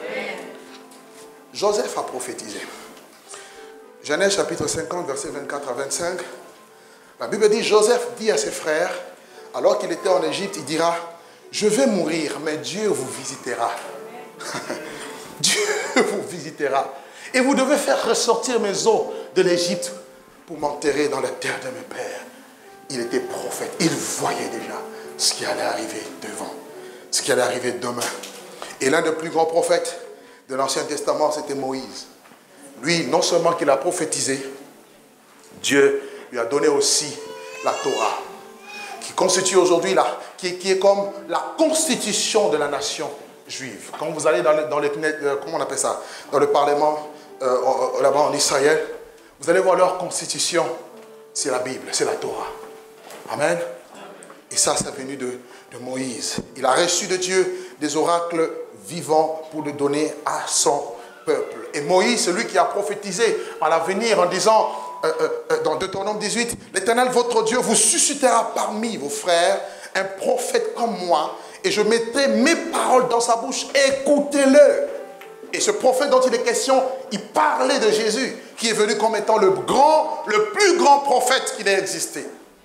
[SPEAKER 1] Joseph a prophétisé. Genèse chapitre cinquante, versets vingt-quatre à vingt-cinq. La Bible dit, Joseph dit à ses frères, alors qu'il était en Égypte, il dira, je vais mourir, mais Dieu vous visitera. Dieu vous visitera. Et vous devez faire ressortir mes os de l'Égypte pour m'enterrer dans la terre de mes pères. Il était prophète. Il voyait déjà ce qui allait arriver devant. Ce qui allait arriver demain. Et l'un des plus grands prophètes de l'Ancien Testament, c'était Moïse. Lui, non seulement qu'il a prophétisé, Dieu lui a donné aussi la Torah, qui constitue aujourd'hui, la, qui, qui est comme la constitution de la nation juive. Quand vous allez dans le, dans le euh, comment on appelle ça, dans le parlement euh, là-bas en Israël, vous allez voir leur constitution, c'est la Bible, c'est la Torah. Amen. Et ça, c'est venu de, de Moïse. Il a reçu de Dieu des oracles vivants pour le donner à son peuple. Et Moïse, celui qui a prophétisé à l'avenir en disant, euh, euh, dans Deutéronome dix-huit, l'Éternel, votre Dieu, vous suscitera parmi vos frères un prophète comme moi, et je mettrai mes paroles dans sa bouche, écoutez-le. Et ce prophète dont il est question, il parlait de Jésus, qui est venu comme étant le grand, le plus grand prophète qu'il ait existé.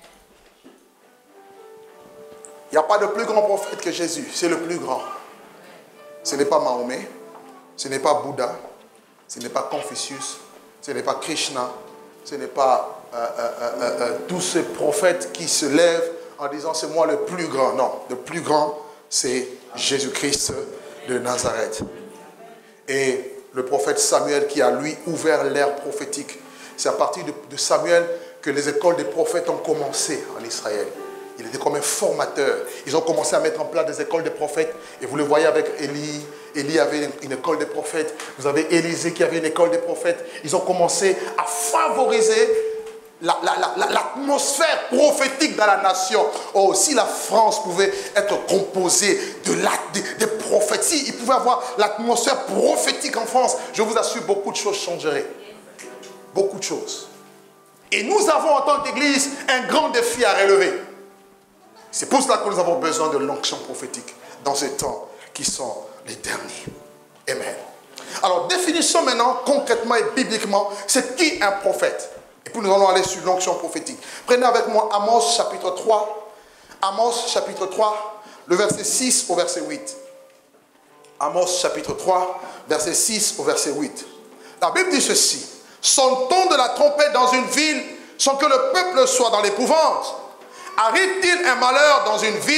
[SPEAKER 1] Il n'y a pas de plus grand prophète que Jésus, c'est le plus grand. Ce n'est pas Mahomet, ce n'est pas Bouddha, ce n'est pas Confucius, ce n'est pas Krishna, ce n'est pas euh, euh, euh, euh, tous ces prophètes qui se lèvent en disant c'est moi le plus grand. Non, le plus grand c'est Jésus-Christ de Nazareth. Et le prophète Samuel qui a lui ouvert l'ère prophétique. C'est à partir de, de Samuel que les écoles des prophètes ont commencé en Israël. Il était comme un formateur. Ils ont commencé à mettre en place des écoles de prophètes. Et vous le voyez avec Élie. Élie avait une, une école de prophètes. Vous avez Élisée qui avait une école de prophètes. Ils ont commencé à favoriser la, la, la, l'atmosphère prophétique dans la nation. Oh, si la France pouvait être composée de la, des, des prophètes, si il pouvait avoir l'atmosphère prophétique en France, je vous assure, beaucoup de choses changeraient. Beaucoup de choses. Et nous avons en tant qu'Église un grand défi à relever. C'est pour cela que nous avons besoin de l'onction prophétique dans ces temps qui sont les derniers. Amen. Alors, définissons maintenant concrètement et bibliquement c'est qui un prophète. Et puis nous allons aller sur l'onction prophétique. Prenez avec moi Amos chapitre trois. Amos chapitre trois, le verset six au verset huit. Amos chapitre trois, verset six au verset huit. La Bible dit ceci. Sonne-t-on de la trompette dans une ville sans que le peuple soit dans l'épouvante? Arrive-t-il un malheur dans une ville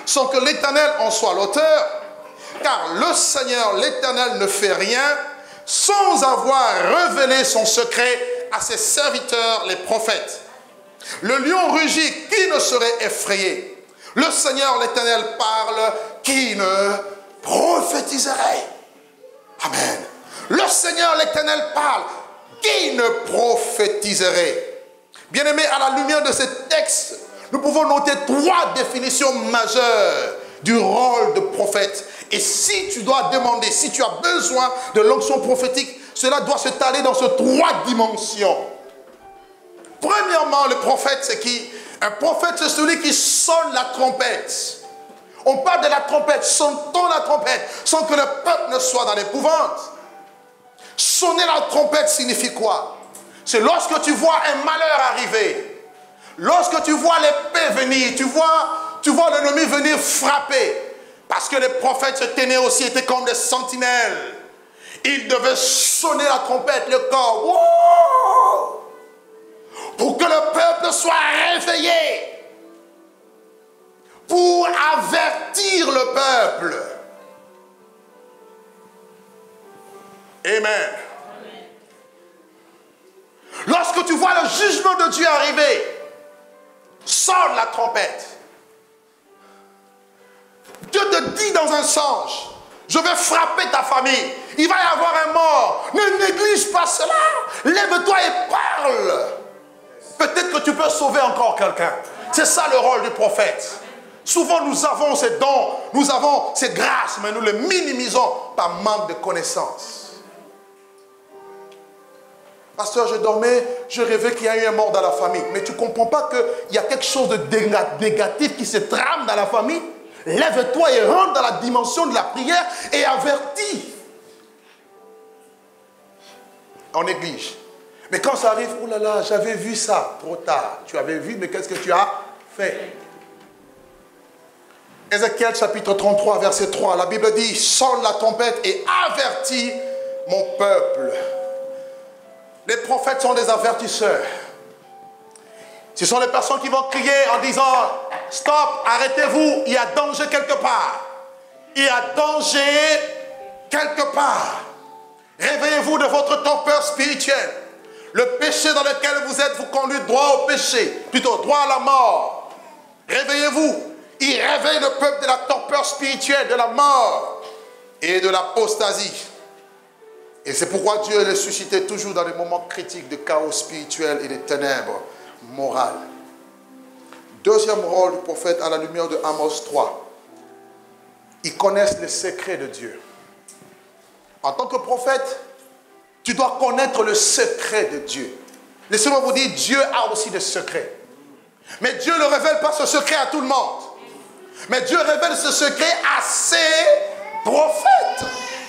[SPEAKER 1] sans que l'Éternel en soit l'auteur. Car le Seigneur, l'Éternel, ne fait rien sans avoir révélé son secret à ses serviteurs, les prophètes. Le lion rugit, qui ne serait effrayé? Le Seigneur, l'Éternel, parle, qui ne prophétiserait? Amen. Le Seigneur, l'Éternel, parle, qui ne prophétiserait? Bien-aimés, à la lumière de ce texte, nous pouvons noter trois définitions majeures du rôle de prophète. Et si tu dois demander, si tu as besoin de l'onction prophétique, cela doit se taler dans ces trois dimensions. Premièrement, le prophète, c'est qui? Un prophète, c'est celui qui sonne la trompette. On parle de la trompette, sonne-t-on la trompette sans que le peuple ne soit dans l'épouvante? Sonner la trompette signifie quoi? C'est lorsque tu vois un malheur arriver, lorsque tu vois l'épée venir, tu vois, tu vois l'ennemi venir frapper. Parce que les prophètes se tenaient aussi, étaient comme des sentinelles. Ils devaient sonner la trompette, le corps. Wow! Pour que le peuple soit réveillé. Pour avertir le peuple. Amen. Lorsque tu vois le jugement de Dieu arriver, sonne la trompette. Dieu te dit dans un songe, je vais frapper ta famille. Il va y avoir un mort. Ne néglige pas cela. Lève-toi et parle. Peut-être que tu peux sauver encore quelqu'un. C'est ça le rôle du prophète. Souvent nous avons ces dons, nous avons ces grâces, mais nous les minimisons par manque de connaissances. Pasteur, je dormais, je rêvais qu'il y a eu un mort dans la famille. Mais tu ne comprends pas qu'il y a quelque chose de négatif qui se trame dans la famille? Lève-toi et rentre dans la dimension de la prière et avertis. On néglige. Mais quand ça arrive, oh là là, j'avais vu ça, trop tard. Tu avais vu, mais qu'est-ce que tu as fait? Ézéchiel chapitre trente-trois, verset trois, la Bible dit, sonne la trompette et avertis mon peuple. Les prophètes sont des avertisseurs. Ce sont les personnes qui vont crier en disant, stop, arrêtez-vous, il y a danger quelque part. Il y a danger quelque part. Réveillez-vous de votre torpeur spirituelle. Le péché dans lequel vous êtes vous conduit droit au péché, plutôt droit à la mort. Réveillez-vous. Il réveille le peuple de la torpeur spirituelle, de la mort et de l'apostasie. Et c'est pourquoi Dieu les suscitait toujours dans les moments critiques de chaos spirituel et de ténèbres morales. Deuxième rôle du prophète à la lumière de Amos trois. Ils connaissent les secrets de Dieu. En tant que prophète, tu dois connaître le secret de Dieu. Laissez-moi vous dire, Dieu a aussi des secrets. Mais Dieu ne révèle pas ce secret à tout le monde. Mais Dieu révèle ce secret à ses prophètes.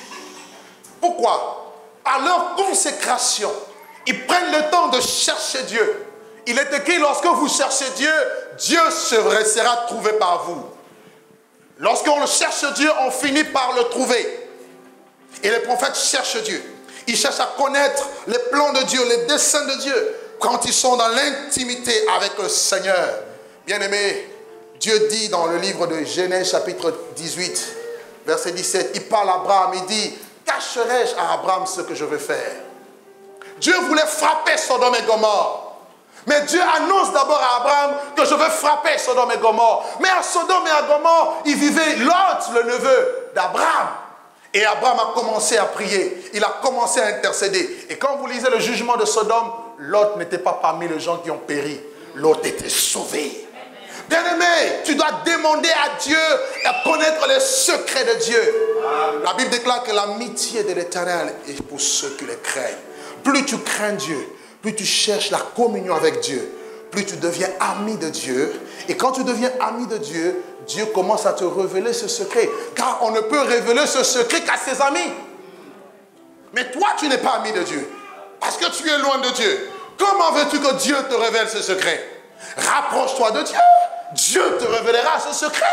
[SPEAKER 1] Pourquoi? À leur consécration, ils prennent le temps de chercher Dieu. Il est écrit, lorsque vous cherchez Dieu, Dieu sera trouvé par vous. Lorsqu'on cherche Dieu, on finit par le trouver. Et les prophètes cherchent Dieu. Ils cherchent à connaître les plans de Dieu, les desseins de Dieu, quand ils sont dans l'intimité avec le Seigneur. Bien-aimés, Dieu dit dans le livre de Genèse chapitre dix-huit, verset dix-sept, il parle à Abraham, il dit, cacherai-je à Abraham ce que je vais faire? Dieu voulait frapper Sodome et Gomorrhe. Mais Dieu annonce d'abord à Abraham que je veux frapper Sodome et Gomorrhe. Mais à Sodome et à Gomorrhe, il vivait Lot, le neveu d'Abraham. Et Abraham a commencé à prier. Il a commencé à intercéder. Et quand vous lisez le jugement de Sodome, Lot n'était pas parmi les gens qui ont péri. Lot était sauvé. Bien-aimé, tu dois demander à Dieu et connaître les secrets de Dieu. La Bible déclare que l'amitié de l'Éternel est pour ceux qui le craignent. Plus tu crains Dieu, plus tu cherches la communion avec Dieu, plus tu deviens ami de Dieu. Et quand tu deviens ami de Dieu, Dieu commence à te révéler ce secret. Car on ne peut révéler ce secret qu'à ses amis. Mais toi, tu n'es pas ami de Dieu. Parce que tu es loin de Dieu. Comment veux-tu que Dieu te révèle ce secret? Rapproche-toi de Dieu. Dieu te révélera ce secret.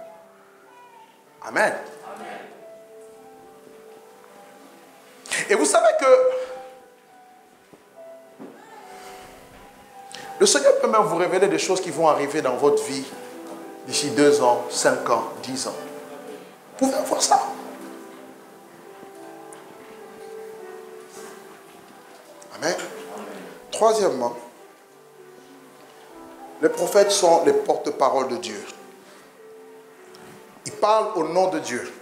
[SPEAKER 1] Amen. Amen. Et vous savez que le Seigneur peut même vous révéler des choses qui vont arriver dans votre vie d'ici deux ans, cinq ans, dix ans. Vous pouvez avoir ça. Amen. Troisièmement, les prophètes sont les porte-paroles de Dieu. Ils parlent au nom de Dieu.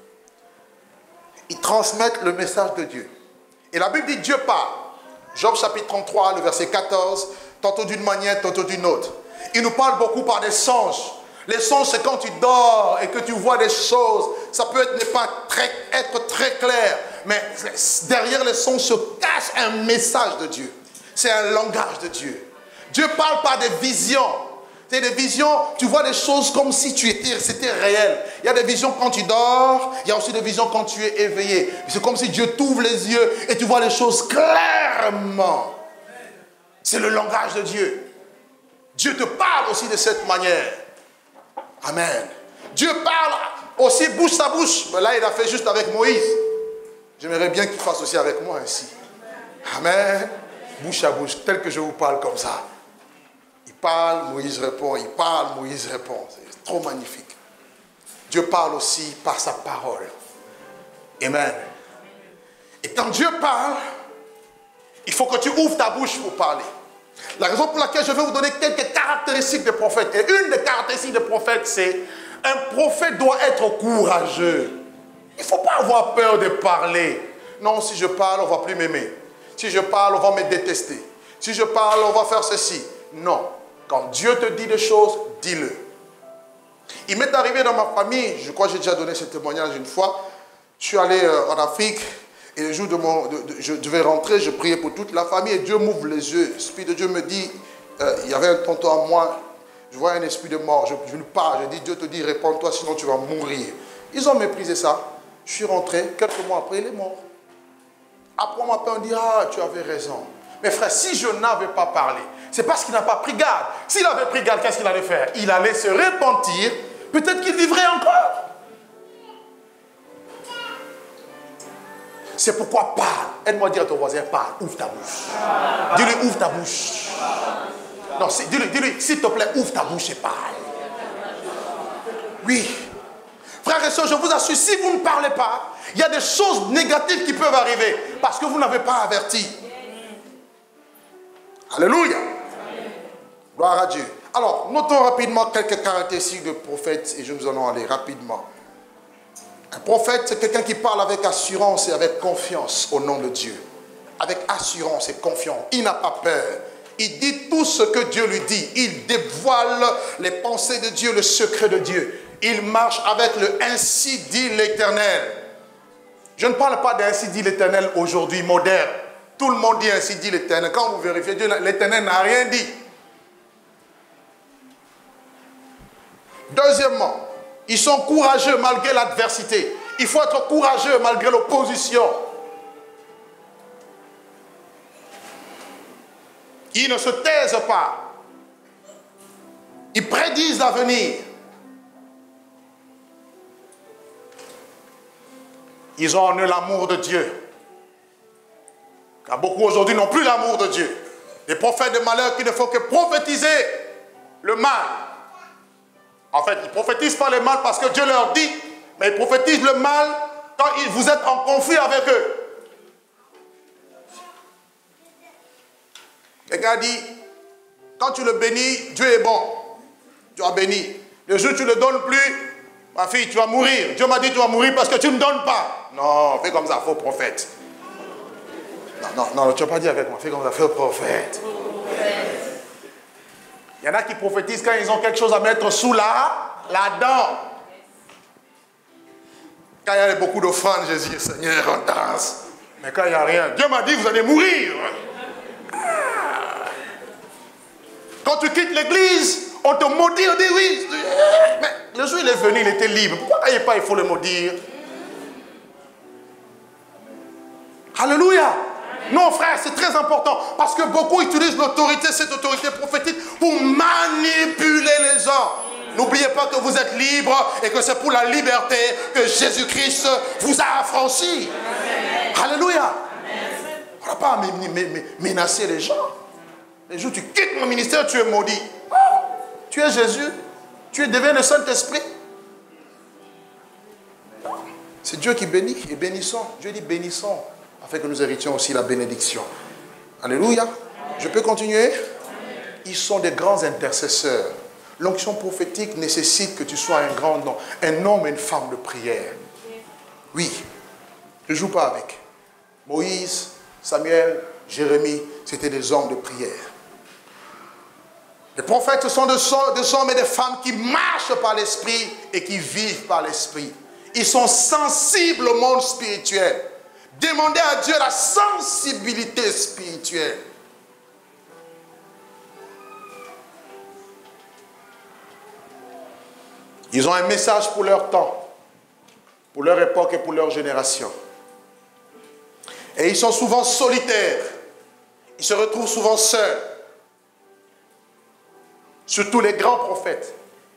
[SPEAKER 1] Ils transmettent le message de Dieu. Et la Bible dit Dieu parle. Job chapitre trente-trois, le verset quatorze, tantôt d'une manière, tantôt d'une autre. Il nous parle beaucoup par des songes. Les songes, c'est quand tu dors et que tu vois des choses. Ça peut être, ne pas très, être très clair, mais derrière les songes se cache un message de Dieu. C'est un langage de Dieu. Dieu parle par des visions. C'est des visions, tu vois des choses comme si tu étais, c'était réel. Il y a des visions quand tu dors, il y a aussi des visions quand tu es éveillé. C'est comme si Dieu t'ouvre les yeux et tu vois les choses clairement. C'est le langage de Dieu. Dieu te parle aussi de cette manière. Amen. Dieu parle aussi bouche à bouche. Mais là, il a fait juste avec Moïse. J'aimerais bien qu'il fasse aussi avec moi ainsi. Amen. Bouche à bouche, tel que je vous parle comme ça. Il parle, Moïse répond. Il parle, Moïse répond. C'est trop magnifique. Dieu parle aussi par sa parole. Amen. Et quand Dieu parle, il faut que tu ouvres ta bouche pour parler. La raison pour laquelle je vais vous donner quelques caractéristiques des prophètes. Et une des caractéristiques des prophètes, c'est un prophète doit être courageux. Il ne faut pas avoir peur de parler. Non, si je parle, on ne va plus m'aimer. Si je parle, on va me détester. Si je parle, on va faire ceci. Non. Quand Dieu te dit des choses, dis-le. Il m'est arrivé dans ma famille, je crois que j'ai déjà donné ce témoignage une fois. Je suis allé euh, en Afrique. Et le jour de mon... De, de, je devais rentrer, je priais pour toute la famille et Dieu m'ouvre les yeux. L'Esprit de Dieu me dit, euh, il y avait un tonton à moi, je vois un esprit de mort, je, je lui parle, je dis, Dieu te dit, réponds-toi, sinon tu vas mourir. Ils ont méprisé ça. Je suis rentré, quelques mois après, il est mort. Après, on m'appelle, on dit, ah, tu avais raison. Mais frère, si je n'avais pas parlé, c'est parce qu'il n'a pas pris garde. S'il avait pris garde, qu'est-ce qu'il allait faire? Il allait se repentir, peut-être qu'il vivrait encore. C'est pourquoi parle. Aide-moi à dire à ton voisin, parle, ouvre ta bouche. Dis-lui, ouvre ta bouche. Non, dis-lui, dis-lui, s'il te plaît, ouvre ta bouche et parle. Oui. Frères et sœurs, je vous assure, si vous ne parlez pas, il y a des choses négatives qui peuvent arriver parce que vous n'avez pas averti. Alléluia. Gloire à Dieu. Alors, notons rapidement quelques caractéristiques de prophètes et je nous en allons aller rapidement. Un prophète, c'est quelqu'un qui parle avec assurance et avec confiance au nom de Dieu. Avec assurance et confiance. Il n'a pas peur. Il dit tout ce que Dieu lui dit. Il dévoile les pensées de Dieu, le secret de Dieu. Il marche avec le « ainsi dit l'Éternel ». Je ne parle pas d'« ainsi dit l'Éternel » aujourd'hui, moderne. Tout le monde dit « ainsi dit l'Éternel ». Quand vous vérifiez, l'Éternel n'a rien dit. Deuxièmement, ils sont courageux malgré l'adversité. Il faut être courageux malgré l'opposition. Ils ne se taisent pas. Ils prédisent l'avenir. Ils ont en eux l'amour de Dieu. Car beaucoup aujourd'hui n'ont plus l'amour de Dieu. Les prophètes de malheur qui ne font que prophétiser le mal. En fait, ils ne prophétisent pas le mal parce que Dieu leur dit, mais ils prophétisent le mal quand vous êtes en conflit avec eux. Quelqu'un dit, quand tu le bénis, Dieu est bon. Tu as béni. Le jour où tu ne le donnes plus, ma fille, tu vas mourir. Dieu m'a dit, tu vas mourir parce que tu ne donnes pas. Non, fais comme ça, faux prophète. Non, non, non, tu n'as pas dit avec moi, fais comme ça, faux prophète. Il y en a qui prophétisent quand ils ont quelque chose à mettre sous la, la dent. Quand il y a beaucoup d'offrandes, je dis, Seigneur, on danse. Mais quand il n'y a rien, Dieu m'a dit, vous allez mourir. Ah. Quand tu quittes l'église, on te maudit, on dit oui. Mais le jour où il est venu, il était libre. Pourquoi il n'y a pas, il faut le maudire? Alléluia. Non, frère, c'est très important. Parce que beaucoup utilisent l'autorité, cette autorité prophétique, pour manipuler les gens. N'oubliez pas que vous êtes libre et que c'est pour la liberté que Jésus-Christ vous a affranchi. Amen. Alléluia. Amen. On n'a pas à menacer les gens. Les jours où tu quittes mon ministère, tu es maudit. Oh, tu es Jésus. Tu es devenu le Saint-Esprit. C'est Dieu qui bénit et bénissons. Dieu dit bénissons afin que nous héritions aussi la bénédiction. Alléluia. Je peux continuer? Ils sont des grands intercesseurs. L'onction prophétique nécessite que tu sois un grand homme, un homme et une femme de prière. Oui, je ne joue pas avec. Moïse, Samuel, Jérémie, c'était des hommes de prière. Les prophètes sont des hommes et des femmes qui marchent par l'esprit et qui vivent par l'esprit. Ils sont sensibles au monde spirituel. Demandez à Dieu la sensibilité spirituelle. Ils ont un message pour leur temps, pour leur époque et pour leur génération. Et ils sont souvent solitaires. Ils se retrouvent souvent seuls. Surtout les grands prophètes.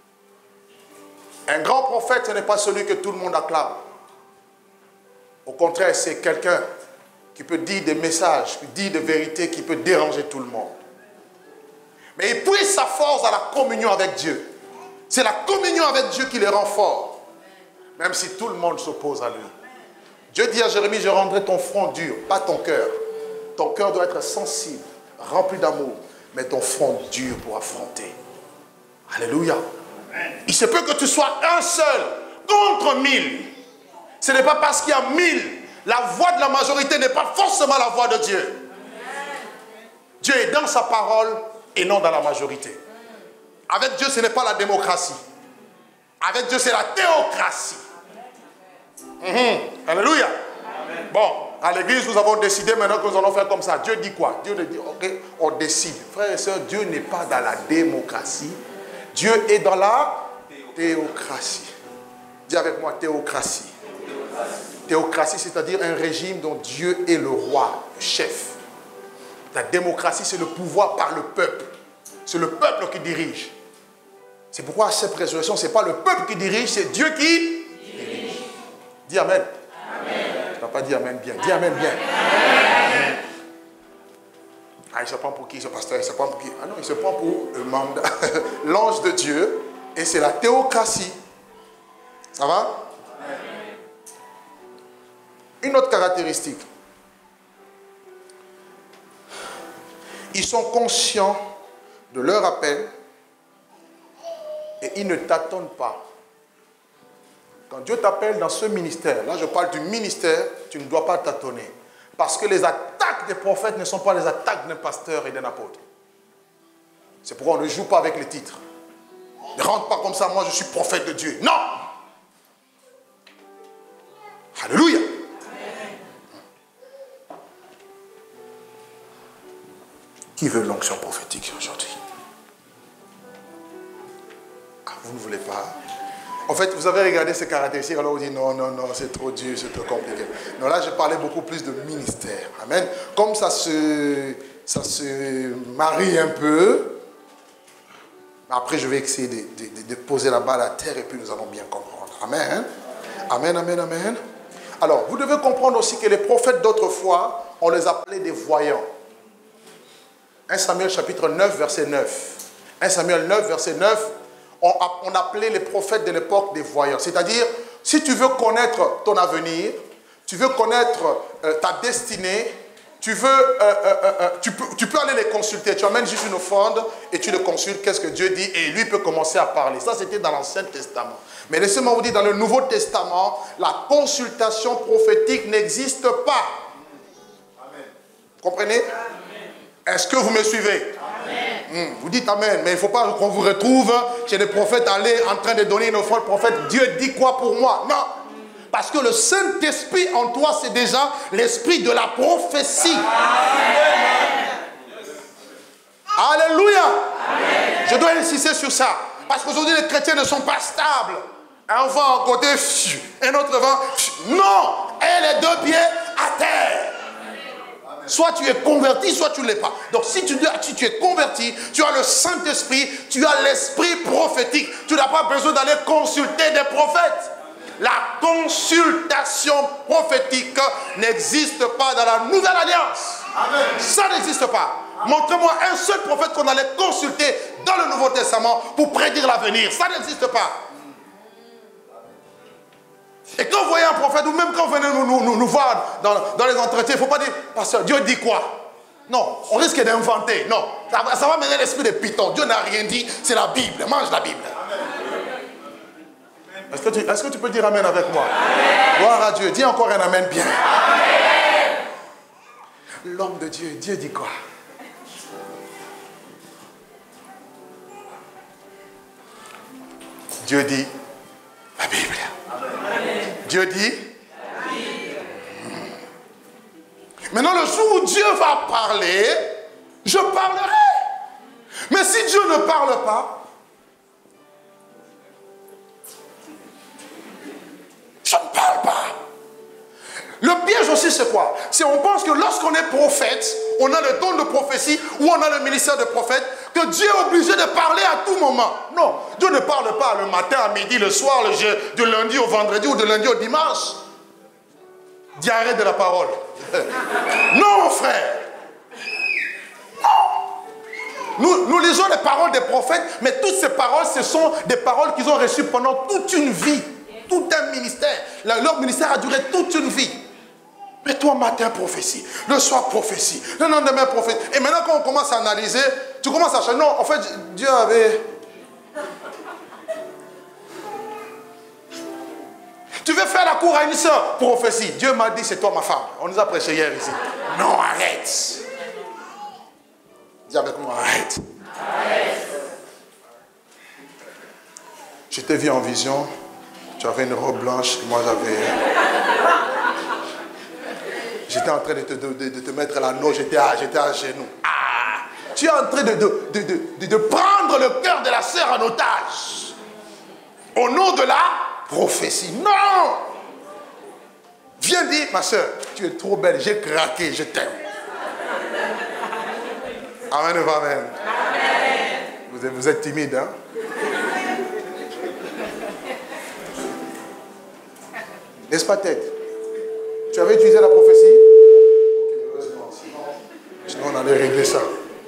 [SPEAKER 1] Un grand prophète, ce n'est pas celui que tout le monde acclame. Au contraire, c'est quelqu'un qui peut dire des messages, qui dit des vérités, qui peut déranger tout le monde. Mais il puise sa force à la communion avec Dieu. C'est la communion avec Dieu qui les rend forts. Même si tout le monde s'oppose à lui. Dieu dit à Jérémie, je rendrai ton front dur, pas ton cœur. Ton cœur doit être sensible, rempli d'amour, mais ton front dur pour affronter. Alléluia. Il se peut que tu sois un seul contre mille. Ce n'est pas parce qu'il y a mille. La voix de la majorité n'est pas forcément la voix de Dieu. Dieu est dans sa parole et non dans la majorité. Avec Dieu, ce n'est pas la démocratie. Avec Dieu, c'est la théocratie. Mmh. Alléluia. Amen. Bon, à l'église, nous avons décidé maintenant que nous allons faire comme ça. Dieu dit quoi? Dieu dit, ok, on décide. Frères et sœurs, Dieu n'est pas dans la démocratie. Dieu est dans la théocratie. Dis avec moi, théocratie. Théocratie, théocratie, c'est-à-dire un régime dont Dieu est le roi, le chef. La démocratie, c'est le pouvoir par le peuple. C'est le peuple qui dirige. C'est pourquoi à cette résurrection, ce n'est pas le peuple qui dirige, c'est Dieu qui dirige. Dis Amen. Amen. Tu n'as pas dit Amen bien. Dis Amen bien. Amen. Ah, il se prend pour qui ce pasteur? Il se prend pour qui? Ah non, il se prend pour le mandat, l'ange de Dieu. Et c'est la théocratie. Ça va? Amen. Une autre caractéristique. Ils sont conscients de leur appel et ils ne tâtonnent pas. Quand Dieu t'appelle dans ce ministère, là je parle du ministère, tu ne dois pas tâtonner. Parce que les attaques des prophètes ne sont pas les attaques d'un pasteur et d'un apôtre. C'est pourquoi on ne joue pas avec les titres. Ne rentre pas comme ça, moi je suis prophète de Dieu. Non! Alléluia! Qui veut l'onction prophétique aujourd'hui? Ah, vous ne voulez pas? En fait, vous avez regardé ces caractéristiques, alors vous dites non, non, non, c'est trop dur, c'est trop compliqué. Non, là, je parlais beaucoup plus de ministère. Amen. Comme ça se, ça se marie un peu, après, je vais essayer de, de, de poser la balle à terre et puis nous allons bien comprendre. Amen. Amen, amen, amen. Alors, vous devez comprendre aussi que les prophètes d'autrefois, on les appelait des voyants. un Samuel chapitre neuf, verset neuf. un Samuel neuf, verset neuf, on, on appelait les prophètes de l'époque des voyants. C'est-à-dire, si tu veux connaître ton avenir, tu veux connaître euh, ta destinée, tu, veux, euh, euh, euh, tu, peux, tu peux aller les consulter. Tu amènes juste une offrande et tu le consultes, qu'est-ce que Dieu dit, et lui peut commencer à parler. Ça, c'était dans l'Ancien Testament. Mais laissez-moi vous dire, dans le Nouveau Testament, la consultation prophétique n'existe pas. Amen. Vous comprenez? Est-ce que vous me suivez? Amen. Mmh. Vous dites Amen, mais il ne faut pas qu'on vous retrouve chez des prophètes aller en train de donner une offrande. Prophète, Dieu dit quoi pour moi? Non. Parce que le Saint-Esprit en toi, c'est déjà l'esprit de la prophétie. Amen. Alléluia. Amen. Je dois insister sur ça. Parce qu'aujourd'hui, les chrétiens ne sont pas stables. Un vent à côté, un autre vent. Non. Et les deux pieds à terre. Soit tu es converti, soit tu ne l'es pas. Donc si tu, si tu es converti, tu as le Saint-Esprit, tu as l'esprit prophétique. Tu n'as pas besoin d'aller consulter des prophètes. La consultation prophétique n'existe pas dans la Nouvelle Alliance. Amen. Ça n'existe pas. Montrez-moi un seul prophète qu'on allait consulter dans le Nouveau Testament pour prédire l'avenir. Ça n'existe pas. Et quand vous voyez un prophète, ou même quand vous venez nous, nous, nous, nous voir dans, dans les entretiens, il ne faut pas dire, pasteur, Dieu dit quoi? Non, on risque d'inventer. Non, ça, ça va mener l'esprit de Python. Dieu n'a rien dit, c'est la Bible. Mange la Bible. Est-ce que, tu, est-ce que tu peux dire amen avec moi? Amen. Gloire à Dieu. Dis encore un amen bien. L'homme de Dieu, Dieu dit quoi? Dieu dit la Bible. Amen. Dieu dit la Bible. Maintenant, le jour où Dieu va parler, je parlerai. Mais si Dieu ne parle pas, je ne parle pas. Le piège aussi, c'est quoi? C'est on pense que lorsqu'on est prophète, on a le don de prophétie ou on a le ministère de prophète, que Dieu est obligé de parler à tout moment. Non, Dieu ne parle pas le matin, à midi, le soir, le jeu, de lundi au vendredi ou de lundi au dimanche. Diarrhée de la parole. Non, frère. Non. Nous, nous lisons les paroles des prophètes, mais toutes ces paroles, ce sont des paroles qu'ils ont reçues pendant toute une vie. Tout un ministère. Leur ministère a duré toute une vie. Mais toi, matin, prophétie. Le soir, prophétie. Le lendemain, prophétie. Et maintenant, quand on commence à analyser, tu commences à chercher. Non, en fait, Dieu avait... Tu veux faire la cour à une soeur, prophétie. Dieu m'a dit, c'est toi ma femme. On nous a prêché hier ici. Non, arrête. Dis avec moi, arrête. Arrête. Je t'ai vu en vision. Tu avais une robe blanche, moi j'avais... J'étais en train de te, de, de te mettre l'anneau, j'étais à, j'étais à genoux. Ah, tu es en train de, de, de, de, de prendre le cœur de la sœur en otage. Au nom de la prophétie. Non! Viens dire, ma sœur, tu es trop belle, j'ai craqué, je t'aime. Amen, amen. Amen. Vous êtes, vous êtes timide, hein? N'est-ce pas, tête? Tu avais utilisé la prophétie? Ok, heureusement. Sinon, sinon, on allait régler ça.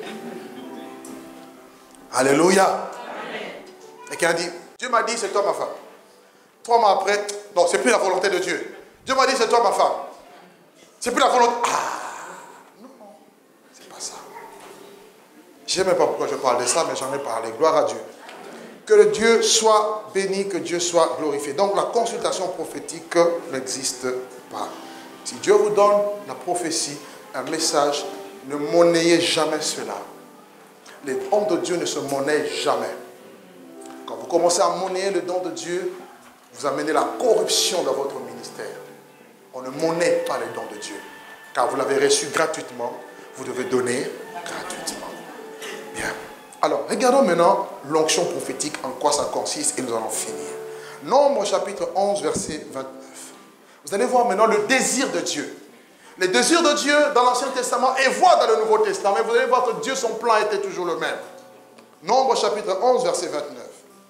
[SPEAKER 1] Alléluia. Amen. Et qui a dit, Dieu m'a dit, c'est toi ma femme. Trois mois après, non, c'est plus la volonté de Dieu. Dieu m'a dit, c'est toi ma femme. C'est plus la volonté. Ah, non, c'est pas ça. Je ne sais même pas pourquoi je parle de ça, mais j'en ai parlé. Gloire à Dieu. Que le Dieu soit béni, que Dieu soit glorifié. Donc la consultation prophétique n'existe pas. Si Dieu vous donne la prophétie, un message, ne monnayez jamais cela. Les dons de Dieu ne se monnaient jamais. Quand vous commencez à monnayer le don de Dieu, vous amenez la corruption dans votre ministère. On ne monnaie pas les dons de Dieu. Car vous l'avez reçu gratuitement, vous devez donner gratuitement. Bien. Alors, regardons maintenant l'onction prophétique, en quoi ça consiste, et nous allons finir. Nombre chapitre onze, verset vingt-neuf. Vous allez voir maintenant le désir de Dieu. Les désirs de Dieu dans l'Ancien Testament et voir dans le Nouveau Testament. Mais vous allez voir que Dieu, son plan était toujours le même. Nombre chapitre onze, verset vingt-neuf.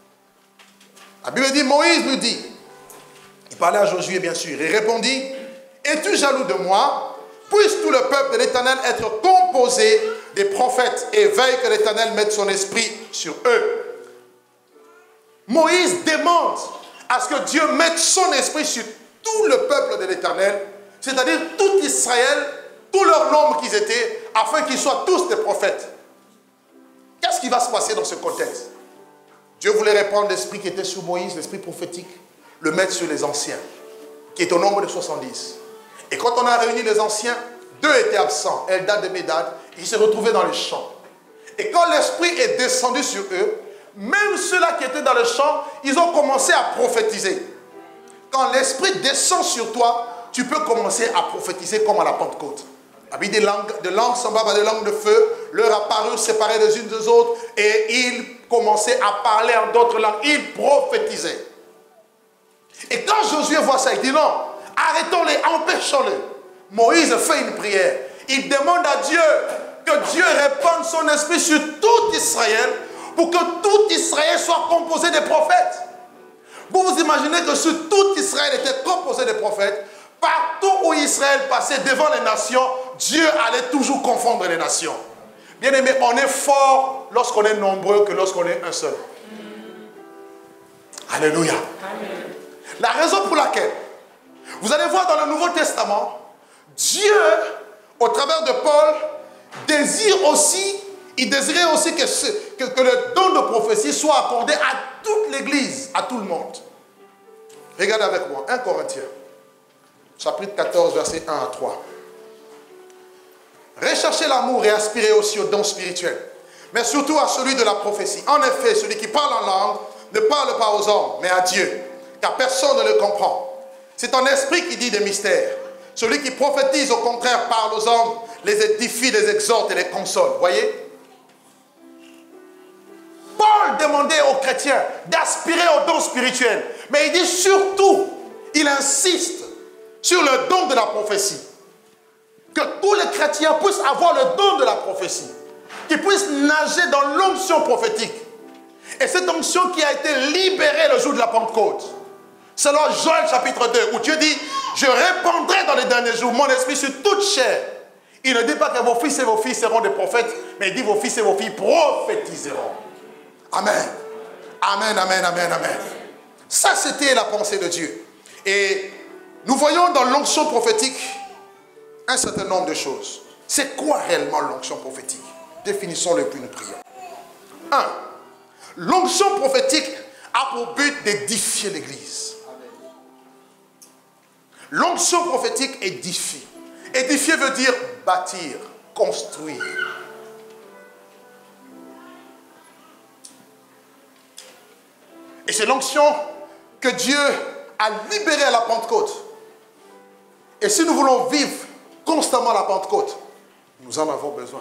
[SPEAKER 1] La Bible dit, Moïse lui dit, il parlait à Josué bien sûr, il répondit, es-tu jaloux de moi? Puisse tout le peuple de l'Éternel être composé des prophètes et veille que l'Éternel mette son esprit sur eux. Moïse demande à ce que Dieu mette son esprit sur tout le peuple de l'Éternel, c'est-à-dire tout Israël, tout leur nombre qu'ils étaient, afin qu'ils soient tous des prophètes. Qu'est-ce qui va se passer dans ce contexte? Dieu voulait reprendre l'esprit qui était sur Moïse, l'esprit prophétique, le mettre sur les anciens, qui est au nombre de soixante-dix. Et quand on a réuni les anciens, deux étaient absents, Eldad et Médad, ils se retrouvaient dans les champs. Et quand l'esprit est descendu sur eux, même ceux-là qui étaient dans le champ, ils ont commencé à prophétiser. Quand l'esprit descend sur toi, tu peux commencer à prophétiser comme à la Pentecôte. La Bible dit de langues, de langues semblables à des langues de feu, leur apparurent séparées les unes des autres, et ils commençaient à parler en d'autres langues. Ils prophétisaient. Et quand Josué voit ça, il dit non, arrêtons-les, empêchons-les. Moïse fait une prière. Il demande à Dieu que Dieu répande son esprit sur tout Israël pour que tout Israël soit composé des prophètes. Vous vous imaginez que si tout Israël était composé des prophètes, partout où Israël passait devant les nations, Dieu allait toujours confondre les nations. Bien aimé, on est fort lorsqu'on est nombreux que lorsqu'on est un seul. Alléluia. Amen. La raison pour laquelle, vous allez voir dans le Nouveau Testament, Dieu, au travers de Paul, désire aussi, il désirait aussi que, ce, que, que le don de prophétie soit accordé à toute l'Église, à tout le monde. Regardez avec moi, un Corinthiens, chapitre quatorze, versets un à trois. Recherchez l'amour et aspirez aussi au don spirituel, mais surtout à celui de la prophétie. En effet, celui qui parle en langue ne parle pas aux hommes, mais à Dieu, car personne ne le comprend. C'est ton esprit qui dit des mystères. Celui qui prophétise, au contraire, parle aux hommes, les édifie, les exhorte et les console. Voyez? Paul demandait aux chrétiens d'aspirer au don spirituel. Mais il dit surtout, il insiste sur le don de la prophétie. Que tous les chrétiens puissent avoir le don de la prophétie. Qu'ils puissent nager dans l'onction prophétique. Et cette onction qui a été libérée le jour de la Pentecôte. Selon Joël chapitre deux, où Dieu dit, je répandrai dans les derniers jours mon esprit sur toute chair. Il ne dit pas que vos fils et vos filles seront des prophètes, mais il dit vos fils et vos filles prophétiseront. Amen. Amen, amen, amen, amen. Ça, c'était la pensée de Dieu. Et nous voyons dans l'onction prophétique un certain nombre de choses. C'est quoi réellement l'onction prophétique? Définissons-le puis nous prions. Un, l'onction prophétique a pour but d'édifier l'Église. L'onction prophétique édifie. Édifier veut dire bâtir, construire. Et c'est l'onction que Dieu a libérée à la Pentecôte. Et si nous voulons vivre constamment la Pentecôte, nous en avons besoin.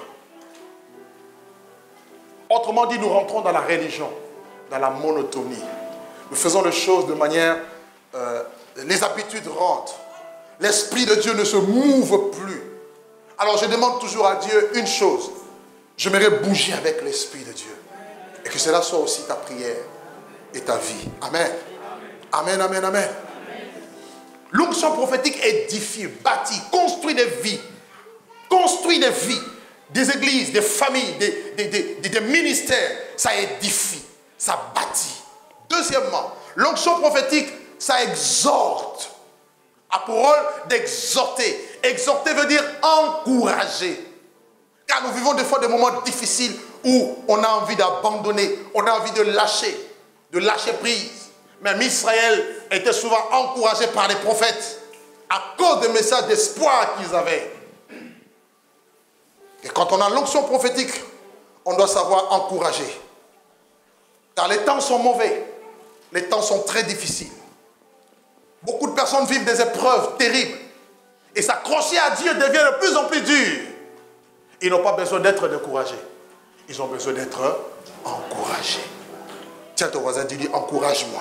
[SPEAKER 1] Autrement dit, nous rentrons dans la religion, dans la monotonie. Nous faisons les choses de manière... Euh, les habitudes rentrent. L'Esprit de Dieu ne se mouve plus. Alors je demande toujours à Dieu une chose. J'aimerais bouger avec l'Esprit de Dieu. Et que cela soit aussi ta prière et ta vie. Amen. Amen, amen, amen. L'onction prophétique édifie, bâtit, construit des vies. Construit des vies. Des églises, des familles, des, des, des, des, des ministères. Ça édifie, ça bâtit. Deuxièmement, l'onction prophétique, ça exhorte. A pour rôle d'exhorter. Exhorter veut dire encourager. Car nous vivons des fois des moments difficiles où on a envie d'abandonner, on a envie de lâcher, de lâcher prise. Même Israël était souvent encouragé par les prophètes à cause des messages d'espoir qu'ils avaient. Et quand on a l'onction prophétique, on doit savoir encourager. Car les temps sont mauvais, les temps sont très difficiles. Beaucoup de personnes vivent des épreuves terribles. Et s'accrocher à Dieu devient de plus en plus dur. Ils n'ont pas besoin d'être découragés. Ils ont besoin d'être encouragés. Tiens ton voisin, dis-lui, encourage-moi.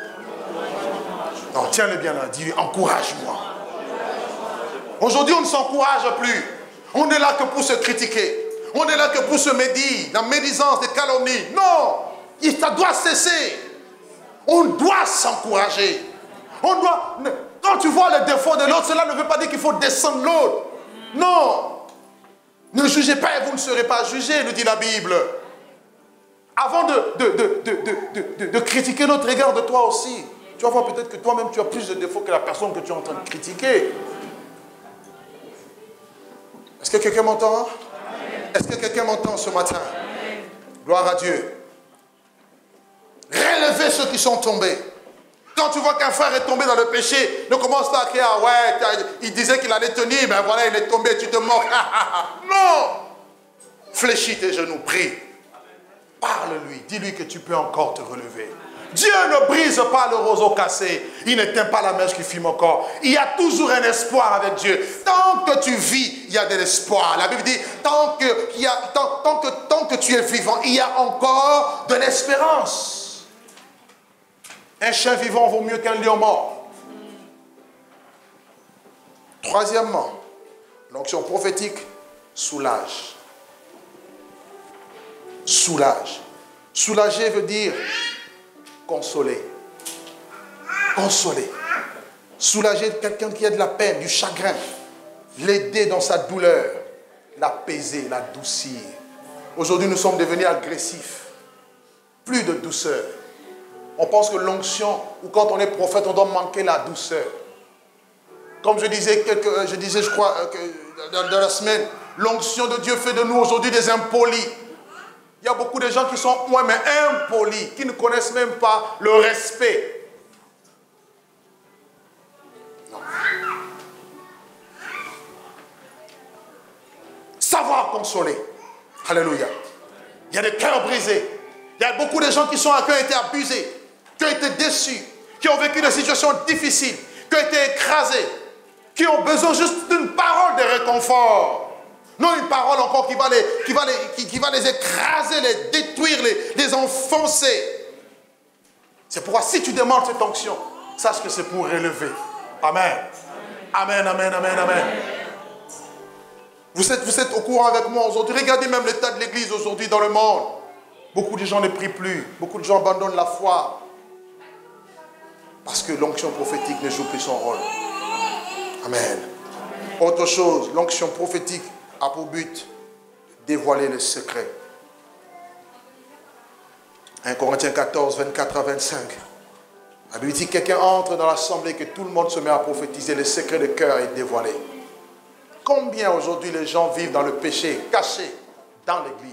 [SPEAKER 1] Non, tiens-le bien là, dis-lui, encourage-moi. Aujourd'hui, on ne s'encourage plus. On est là que pour se critiquer. On est là que pour se médire, dans médisance, des calomnies. Non, ça doit cesser. On doit s'encourager. On doit, quand tu vois les défauts de l'autre, cela ne veut pas dire qu'il faut descendre l'autre. Non. Ne jugez pas et vous ne serez pas jugés, nous dit la Bible. Avant de, de, de, de, de, de, de critiquer l'autre, regarde toi aussi. Tu vas voir peut-être que toi-même tu as plus de défauts que la personne que tu es en train de critiquer. Est-ce que quelqu'un m'entend? Est-ce que quelqu'un m'entend ce matin? Gloire à Dieu. Relevez ceux qui sont tombés. Quand tu vois qu'un frère est tombé dans le péché, ne commence pas à crier, ah ouais, il disait qu'il allait tenir, ben voilà, il est tombé, tu te moques. Non! Fléchis tes genoux, prie. Parle-lui, dis-lui que tu peux encore te relever. Dieu ne brise pas le roseau cassé. Il n'éteint pas la mèche qui fume encore. Il y a toujours un espoir avec Dieu. Tant que tu vis, il y a de l'espoir. La Bible dit, tant que, il y a, tant, tant, que, tant que tu es vivant, il y a encore de l'espérance. Un chien vivant vaut mieux qu'un lion mort. Troisièmement, l'onction prophétique soulage. Soulage. Soulager veut dire consoler. Consoler. Soulager quelqu'un qui a de la peine, du chagrin. L'aider dans sa douleur. L'apaiser, l'adoucir. Aujourd'hui, nous sommes devenus agressifs. Plus de douceur. On pense que l'onction, ou quand on est prophète, on doit manquer la douceur. Comme je disais, quelques, je disais, je crois, que dans, dans la semaine, l'onction de Dieu fait de nous aujourd'hui des impolis. Il y a beaucoup de gens qui sont, ouais, mais impolis, qui ne connaissent même pas le respect. Non. Savoir consoler. Alléluia. Il y a des cœurs brisés. Il y a beaucoup de gens qui, sont, qui ont été abusés, qui ont été déçus, qui ont vécu des situations difficiles, qui ont été écrasés, qui ont besoin juste d'une parole de réconfort. Non une parole encore qui va les, qui va les, qui, qui va les écraser, les détruire, les, les enfoncer. C'est pourquoi si tu demandes cette onction, sache que c'est pour relever. Amen. Amen, amen, amen, amen. Vous êtes, vous êtes au courant avec moi aujourd'hui. Regardez même l'état de l'église aujourd'hui dans le monde. Beaucoup de gens ne prient plus. Beaucoup de gens abandonnent la foi. Parce que l'onction prophétique ne joue plus son rôle. Amen. Autre chose, l'onction prophétique a pour but dévoiler le secret. un Corinthiens quatorze, vingt-quatre à vingt-cinq. La Bible dit, quelqu'un entre dans l'assemblée, que tout le monde se met à prophétiser, le secret de cœur est dévoilé. Combien aujourd'hui les gens vivent dans le péché, cachés dans l'église?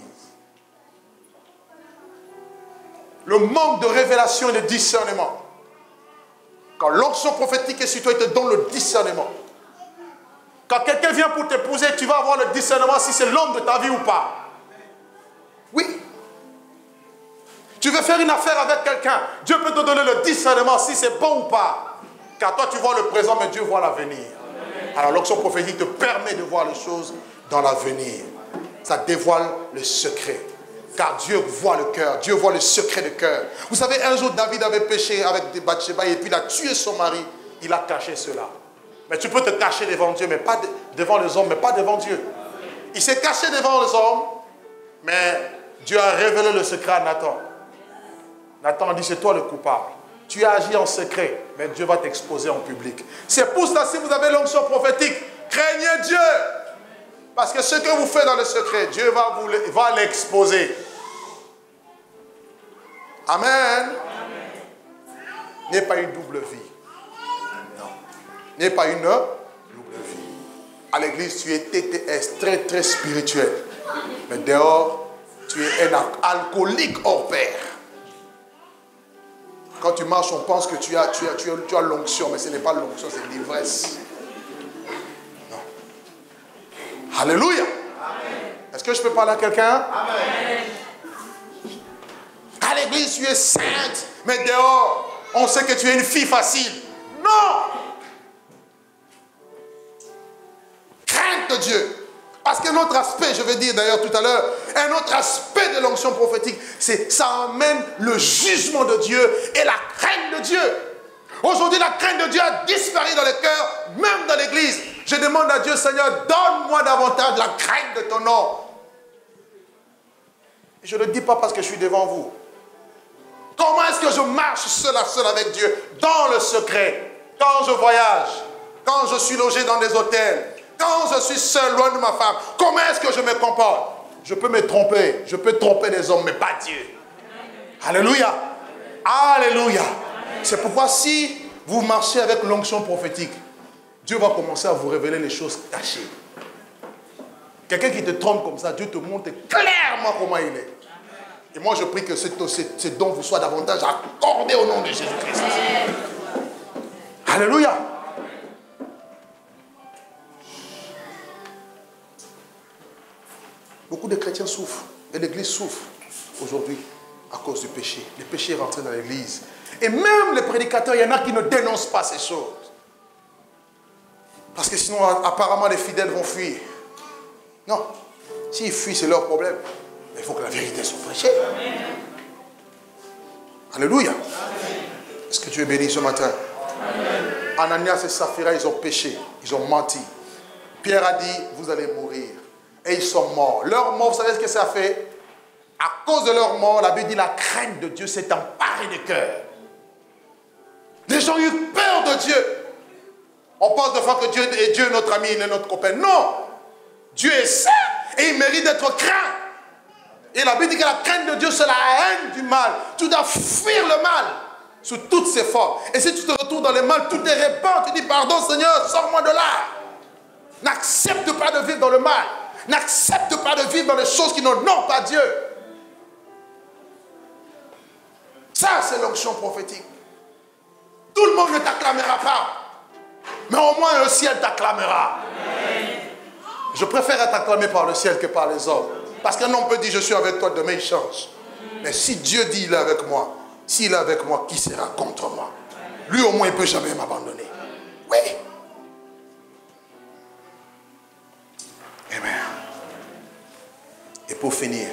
[SPEAKER 1] Le manque de révélation et de discernement. Quand l'onction prophétique est sur toi, il te donne le discernement. Quand quelqu'un vient pour t'épouser, tu vas avoir le discernement si c'est l'homme de ta vie ou pas. Oui. Tu veux faire une affaire avec quelqu'un, Dieu peut te donner le discernement si c'est bon ou pas. Car toi tu vois le présent, mais Dieu voit l'avenir. Alors l'onction prophétique te permet de voir les choses dans l'avenir. Ça dévoile le secret. Car Dieu voit le cœur, Dieu voit le secret du cœur. Vous savez, un jour David avait péché avec Bathsheba et puis il a tué son mari. Il a caché cela. Mais tu peux te cacher devant Dieu, mais pas de, devant les hommes, mais pas devant Dieu. Il s'est caché devant les hommes, mais Dieu a révélé le secret à Nathan. Nathan a dit, c'est toi le coupable. Tu as agi en secret, mais Dieu va t'exposer en public. C'est pour cela, si vous avez l'onction prophétique, craignez Dieu. Parce que ce que vous faites dans le secret, Dieu va, vous, va l'exposer. Amen. N'ayez pas une double vie. Non. N'ayez pas une double vie. À l'église, tu es T T S, très très spirituel. Mais dehors, tu es un alcoolique hors pair. Quand tu marches, on pense que tu as, tu as, tu as, tu as l'onction, mais ce n'est pas l'onction, c'est l'ivresse. Non. Alléluia. Est-ce que je peux parler à quelqu'un? À l'église, tu es sainte, mais dehors, on sait que tu es une fille facile. Non. Crainte de Dieu. Parce qu'un autre aspect, je vais dire d'ailleurs tout à l'heure, un autre aspect de l'onction prophétique, c'est ça amène le jugement de Dieu et la crainte de Dieu. Aujourd'hui, la crainte de Dieu a disparu dans les cœurs, même dans l'église. Je demande à Dieu, Seigneur, donne-moi davantage la crainte de ton nom. Je ne le dis pas parce que je suis devant vous. Comment est-ce que je marche seul à seul avec Dieu? Dans le secret. Quand je voyage, quand je suis logé dans des hôtels, quand je suis seul, loin de ma femme, comment est-ce que je me comporte? Je peux me tromper, je peux tromper les hommes, mais pas Dieu. Alléluia. Alléluia. C'est pourquoi si vous marchez avec l'onction prophétique, Dieu va commencer à vous révéler les choses cachées. Quelqu'un qui te trompe comme ça, Dieu te montre clairement comment il est. Et moi je prie que ce, ce, ce don vous soit davantage accordé au nom de Jésus-Christ. Alléluia. Beaucoup de chrétiens souffrent, et l'église souffre aujourd'hui à cause du péché. Le péché est rentré dans l'église. Et même les prédicateurs, il y en a qui ne dénoncent pas ces choses. Parce que sinon, apparemment, les fidèles vont fuir. Non. S'ils fuient, c'est leur problème. Mais il faut que la vérité soit prêchée. Alléluia. Est-ce que Dieu est béni ce matin? Amen. Ananias et Saphira, ils ont péché. Ils ont menti. Pierre a dit, vous allez mourir. Et ils sont morts. Leur mort, vous savez ce que ça fait? À cause de leur mort, la Bible dit la crainte de Dieu s'est emparée des cœurs. Les gens ont eu peur de Dieu. On pense de fois que Dieu est Dieu, notre ami, il est notre copain. Non. Dieu est saint et il mérite d'être craint. Et la Bible dit que la crainte de Dieu, c'est la haine du mal. Tu dois fuir le mal sous toutes ses formes. Et si tu te retrouves dans le mal, tout est répand. Tu dis, pardon Seigneur, sors-moi de là. N'accepte pas de vivre dans le mal. N'accepte pas de vivre dans les choses qui n'honorent pas Dieu. Ça, c'est l'onction prophétique. Tout le monde ne t'acclamera pas. Mais au moins le ciel t'acclamera. Je préfère être acclamé par le ciel que par les hommes. Parce qu'un homme peut dire, je suis avec toi, demain il change. Mais si Dieu dit, il est avec moi, s'il est avec moi, qui sera contre moi? Lui au moins, il ne peut jamais m'abandonner. Oui. Amen. Et pour finir,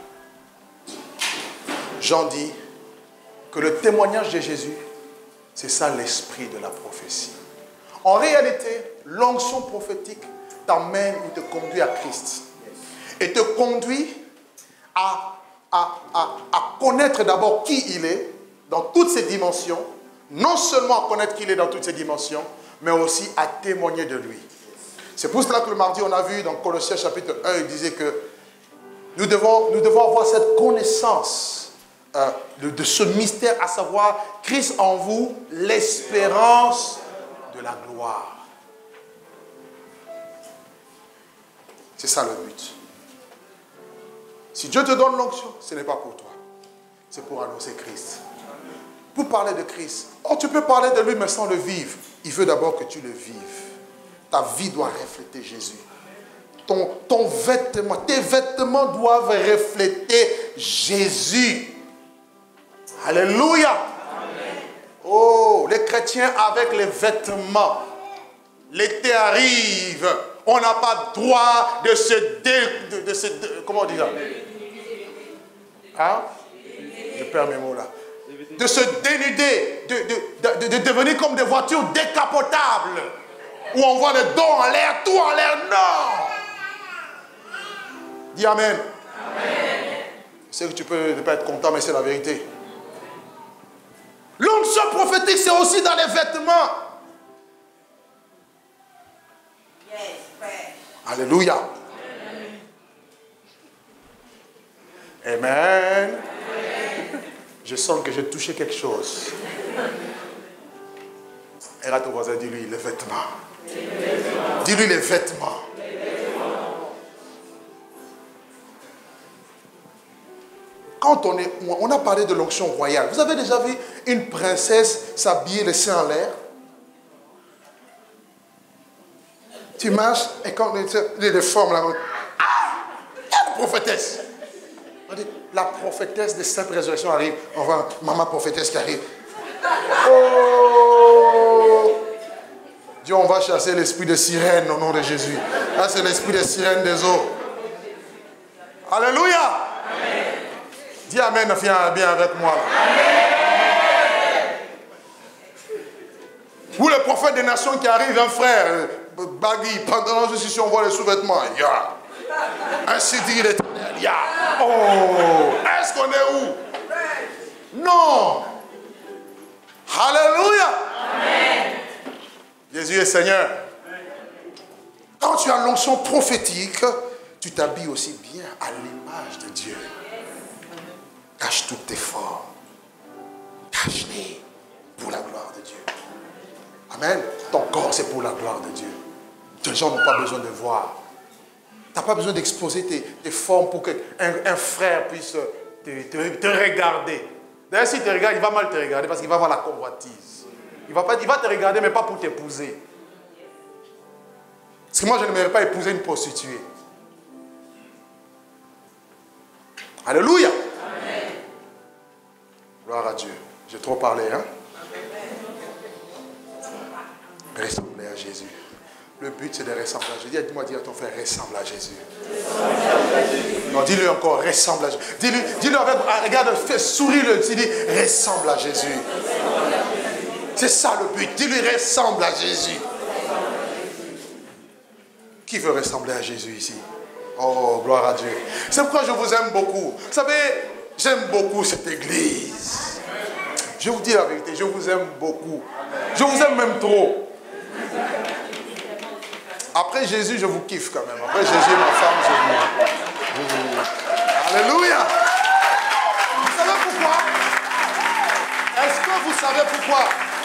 [SPEAKER 1] Jean dit que le témoignage de Jésus, c'est ça l'esprit de la prophétie. En réalité, l'onction prophétique t'emmène ou te conduit à Christ. Et te conduit à, à, à, à connaître d'abord qui il est dans toutes ses dimensions. Non seulement à connaître qui il est dans toutes ses dimensions, mais aussi à témoigner de lui. C'est pour cela que le mardi, on a vu dans Colossiens chapitre un, il disait que nous devons, nous devons avoir cette connaissance euh, de, de ce mystère, à savoir Christ en vous, l'espérance de la gloire. C'est ça le but. Si Dieu te donne l'onction, ce n'est pas pour toi. C'est pour annoncer Christ. Pour parler de Christ. Oh, tu peux parler de lui, mais sans le vivre. Il veut d'abord que tu le vives. Ta vie doit refléter Jésus. Ton, ton vêtement, tes vêtements doivent refléter Jésus. Alléluia. Amen. Oh, les chrétiens avec les vêtements. L'été arrive. On n'a pas le droit de se dé, de, de se de, comment on dit ça? Hein? Je perds mes mots là. De se dénuder, de, de, de, de devenir comme des voitures décapotables, où on voit le dos en l'air, tout en l'air. Non! Dis Amen. Amen. Je sais que tu peux ne pas être content, mais c'est la vérité. L'onction prophétique, c'est aussi dans les vêtements. Alléluia. Amen. Amen. Je sens que j'ai touché quelque chose. Et là, ton voisin, dis-lui les vêtements. Dis-lui les vêtements. Quand on est, on a parlé de l'onction royale. Vous avez déjà vu une princesse s'habiller les seins en l'air? Tu marches et quand les, les formes là, ah, la prophétesse. On dit, la prophétesse de Sainte Résurrection arrive. On voit maman prophétesse qui arrive. Oh! Dieu, on va chasser l'esprit de sirène au nom de Jésus. Là, c'est l'esprit de sirène des eaux. Alléluia. Amen. Dis Amen, viens bien avec moi. Amen. Ou le prophète des nations qui arrive, un frère, baggy, pantalon, je suis si on voit les sous-vêtements. Yeah. Ainsi dit l'Éternel. Yeah. Oh, est-ce qu'on est où? Non. Alléluia. Amen. Jésus est Seigneur. Quand tu as l'onction prophétique, tu t'habilles aussi bien à l'image de Dieu. Cache toutes tes formes. Cache-les pour la gloire de Dieu. Amen. Ton corps, c'est pour la gloire de Dieu. Les gens n'ont pas besoin de voir. Tu n'as pas besoin d'exposer tes, tes formes pour qu'un un frère puisse te, te, te regarder. D'ailleurs, s'il te regarde, il va mal te regarder parce qu'il va avoir la convoitise. Il va, pas, il va te regarder, mais pas pour t'épouser. Parce que moi, je n'aimerais pas épouser une prostituée. Alléluia. Amen. Gloire à Dieu. J'ai trop parlé, hein? Ressembler à Jésus. Le but, c'est de ressembler à Jésus. Dis-moi, dis à ton frère, ressemble à Jésus. Non, dis-lui encore, ressemble à Jésus. Dis-lui, dis-lui avec, regarde, fais, souris-le, dis-lui, ressemble à Jésus. C'est ça le but. Dis-lui, ressemble à Jésus. Qui veut ressembler à Jésus ici? Oh, gloire à Dieu. C'est pourquoi je vous aime beaucoup. Vous savez, j'aime beaucoup cette église. Je vous dis la vérité, je vous aime beaucoup. Je vous aime même trop. Après Jésus, je vous kiffe quand même. Après Jésus, ma femme, je vous... Alléluia. Vous savez pourquoi? Est-ce que vous savez pourquoi?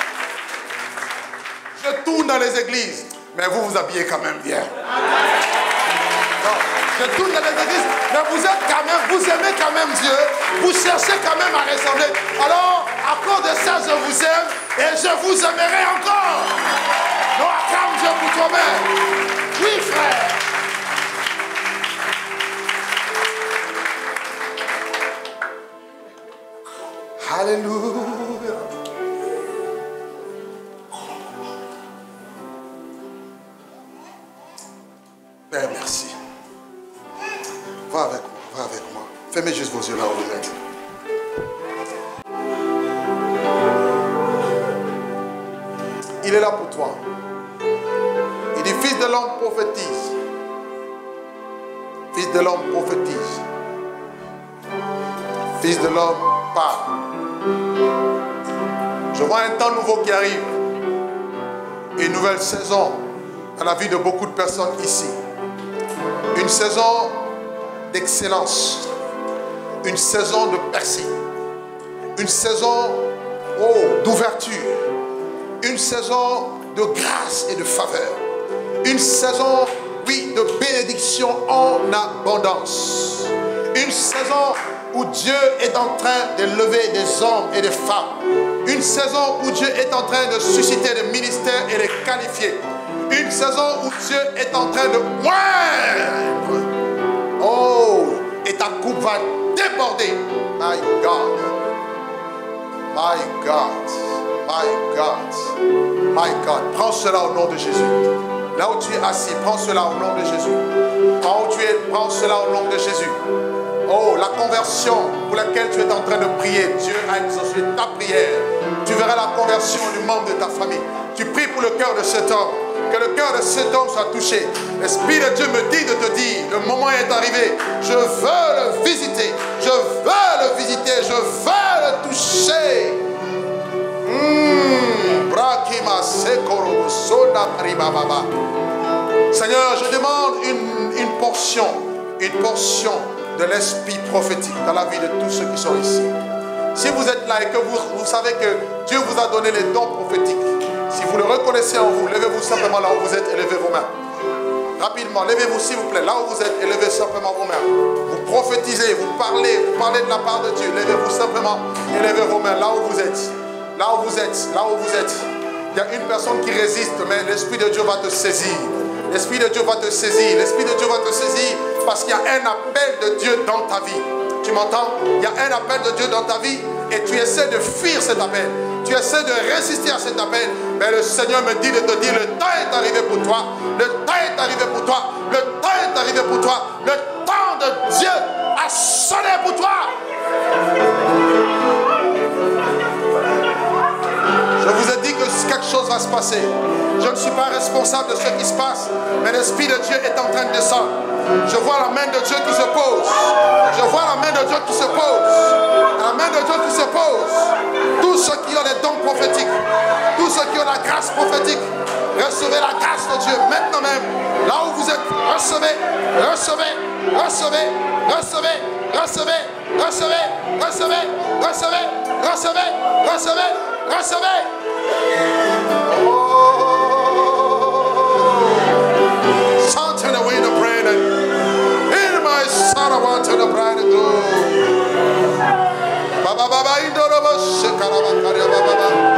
[SPEAKER 1] Je tourne dans les églises, mais vous vous habillez quand même bien. Non, je tourne dans les églises, mais vous êtes quand même, vous aimez quand même Dieu, vous cherchez quand même à ressembler. Alors, à cause de ça, je vous aime et je vous aimerai encore. Non, acclame Dieu pour toi-même. Oui, frère. Alléluia. Père, merci. Va avec moi, va avec moi. Fermez juste vos yeux là où vous êtes. Il est là pour toi. Il dit, fils de l'homme prophétise. Fils de l'homme prophétise. Fils de l'homme parle. Je vois un temps nouveau qui arrive. Une nouvelle saison dans la vie de beaucoup de personnes ici. Une saison d'excellence. Une saison de percée. Une saison oh, d'ouverture. Une saison de grâce et de faveur. Une saison, oui, de bénédiction en abondance. Une saison où Dieu est en train de lever des hommes et des femmes. Une saison où Dieu est en train de susciter des ministères et les qualifier. Une saison où Dieu est en train de moindre. Oh, et ta coupe va déborder. My God. My God. My God. My God. Prends cela au nom de Jésus. Là où tu es assis, prends cela au nom de Jésus. Là où tu es, prends cela au nom de Jésus. Oh, la conversion pour laquelle tu es en train de prier, Dieu a exaucé ta prière. Tu verras la conversion du membre de ta famille. Tu pries pour le cœur de cet homme. Que le cœur de cet homme soit touché. L'Esprit de Dieu me dit de te dire, le moment est arrivé. Je veux le visiter. Je veux le visiter. Je veux le toucher. Mmh. Seigneur, je demande une, une portion. Une portion de l'esprit prophétique dans la vie de tous ceux qui sont ici. Si vous êtes là et que vous, vous savez que Dieu vous a donné les dons prophétiques, si vous le reconnaissez en vous, levez-vous simplement là où vous êtes et levez vos mains. Rapidement, levez-vous s'il vous plaît, là où vous êtes et levez simplement vos mains. Vous prophétisez, vous parlez, vous parlez de la part de Dieu. Levez-vous simplement et levez vos mains là où vous êtes. Là où vous êtes, là où vous êtes. Il y a une personne qui résiste, mais l'Esprit de Dieu va te saisir. L'Esprit de Dieu va te saisir. L'Esprit de Dieu va te saisir parce qu'il y a un appel de Dieu dans ta vie. Tu m'entends? Il y a un appel de Dieu dans ta vie et tu essaies de fuir cet appel. Tu essaies de résister à cet appel. Mais le Seigneur me dit de te dire, le temps est arrivé pour toi. Le temps est arrivé pour toi. Le temps est arrivé pour toi. Le temps de Dieu a sonné pour toi. Je vous ai dit que quelque chose va se passer. Je ne suis pas responsable de ce qui se passe, mais l'Esprit de Dieu est en train de descendre. Je vois la main de Dieu qui se pose. Je vois la main de Dieu qui se pose. La main de Dieu qui se pose. Tous ceux qui ont les dons prophétiques, tous ceux qui ont la grâce prophétique, recevez la grâce de Dieu maintenant même. Là où vous êtes, recevez, recevez, recevez, recevez, recevez, recevez, recevez, recevez, recevez, recevez, recevez. Oh. Something away the brain and in my son I want to the bride and groom. Baba baba indorobo shekaraba karia baba.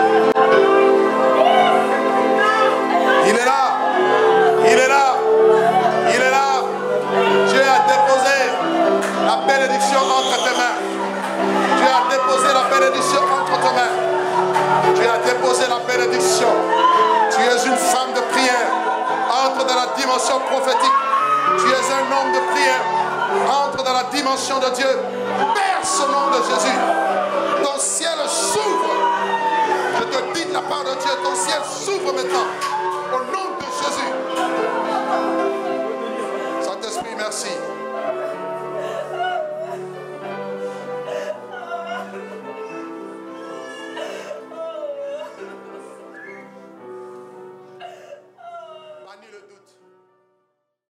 [SPEAKER 1] Il est là. Il est là. Il est là. Dieu a déposé la bénédiction entre tes mains. Dieu a déposé la bénédiction entre tes mains. Tu as déposé la bénédiction. Tu es une femme de prière. Entre dans la dimension prophétique. Tu es un homme de prière. Entre dans la dimension de Dieu. Perce au nom de Jésus. Ton ciel s'ouvre. Je te dis de la part de Dieu, ton ciel s'ouvre maintenant. Au nom de Jésus. Saint-Esprit, merci.